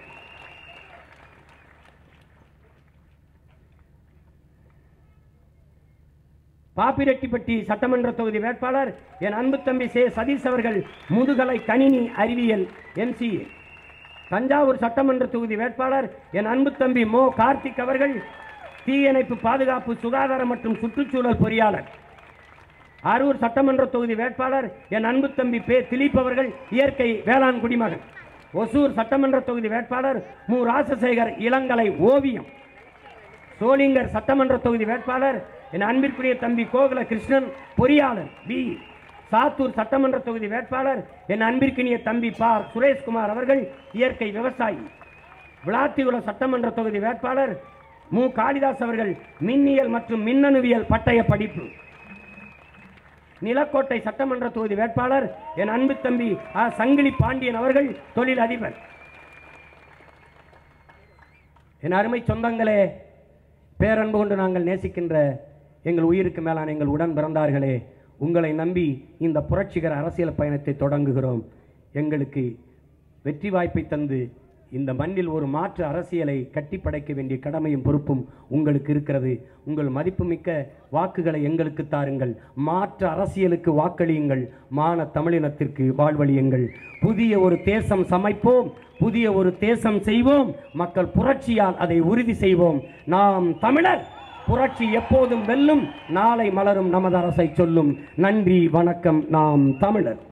பாப்பிரெட்டிப்பட்டி சட்டமன்ற தொகுதி வேட்பாளர் என் அன்பு தம்பி சே சதீஷ் அவர்கள், முதுகலை கணினி அறிவியல் எம்சிஏ. தஞ்சாவூர் சட்டமன்ற தொகுதி வேட்பாளர் என் அன்பு தம்பி மோ கார்த்திக் அவர்கள், தீயணைப்பு பாதுகாப்பு சுகாதாரம் மற்றும் சுற்றுச்சூழல் பொறியாளர். அரூர் சட்டமன்ற தொகுதி வேட்பாளர் என் அன்பு தம்பி பே திலீப் அவர்கள், இயற்கை வேளாண் குடிமகன். ஒசூர் சட்டமன்ற தொகுதி வேட்பாளர் மு ராசசேகர், இளங்கலை ஓவியம். சோளிங்கர் சட்டமன்ற தொகுதி வேட்பாளர் என் அன்பிற்குரிய தம்பி கோகுல கிருஷ்ணன், பொறியாளர் பி. சாத்தூர் சட்டமன்ற தொகுதி வேட்பாளர் என் அன்பிற்கினிய தம்பி பா சுரேஷ்குமார் அவர்கள், இயற்கை விவசாயி. விளாத்திகுளம் சட்டமன்ற தொகுதி வேட்பாளர் மு காளிதாஸ் அவர்கள், மின்னியல் மற்றும் மின்னணுவியல் பட்டய படிப்பு. நிலக்கோட்டை சட்டமன்ற தொகுதி வேட்பாளர் என் அன்பு தம்பி ஆ சங்கிலி பாண்டியன் அவர்கள், தொழில் அதிபர். என் அருமை சொந்தங்களே, பேரன்பு கொண்டு நாங்கள் நேசிக்கின்ற எங்கள் உயிருக்கு மேலான எங்கள் உடன் பிறந்தார்களே, உங்களை நம்பி இந்த புரட்சிகர அரசியல் பயணத்தை தொடங்குகிறோம். எங்களுக்கு வெற்றி வாய்ப்பை தந்து இந்த மண்ணில் ஒரு மாற்று அரசியலை கட்டிப்படைக்க வேண்டிய கடமையும் பொறுப்பும் உங்களுக்கு இருக்கிறது. உங்கள் மதிப்புமிக்க வாக்குகளை எங்களுக்கு தாருங்கள். மாற்று அரசியலுக்கு வாக்களியுங்கள். மான தமிழினத்திற்கு வாழ்வழியுங்கள். புதிய ஒரு தேசம் சமைப்போம், புதிய ஒரு தேசம் செய்வோம். மக்கள் புரட்சியால் அதை உறுதி செய்வோம். நாம் தமிழர். புரட்சி எப்போதும் வெல்லும். நாளை மலரும் நமது அரசை சொல்லும். நன்றி, வணக்கம். நாம் தமிழர்.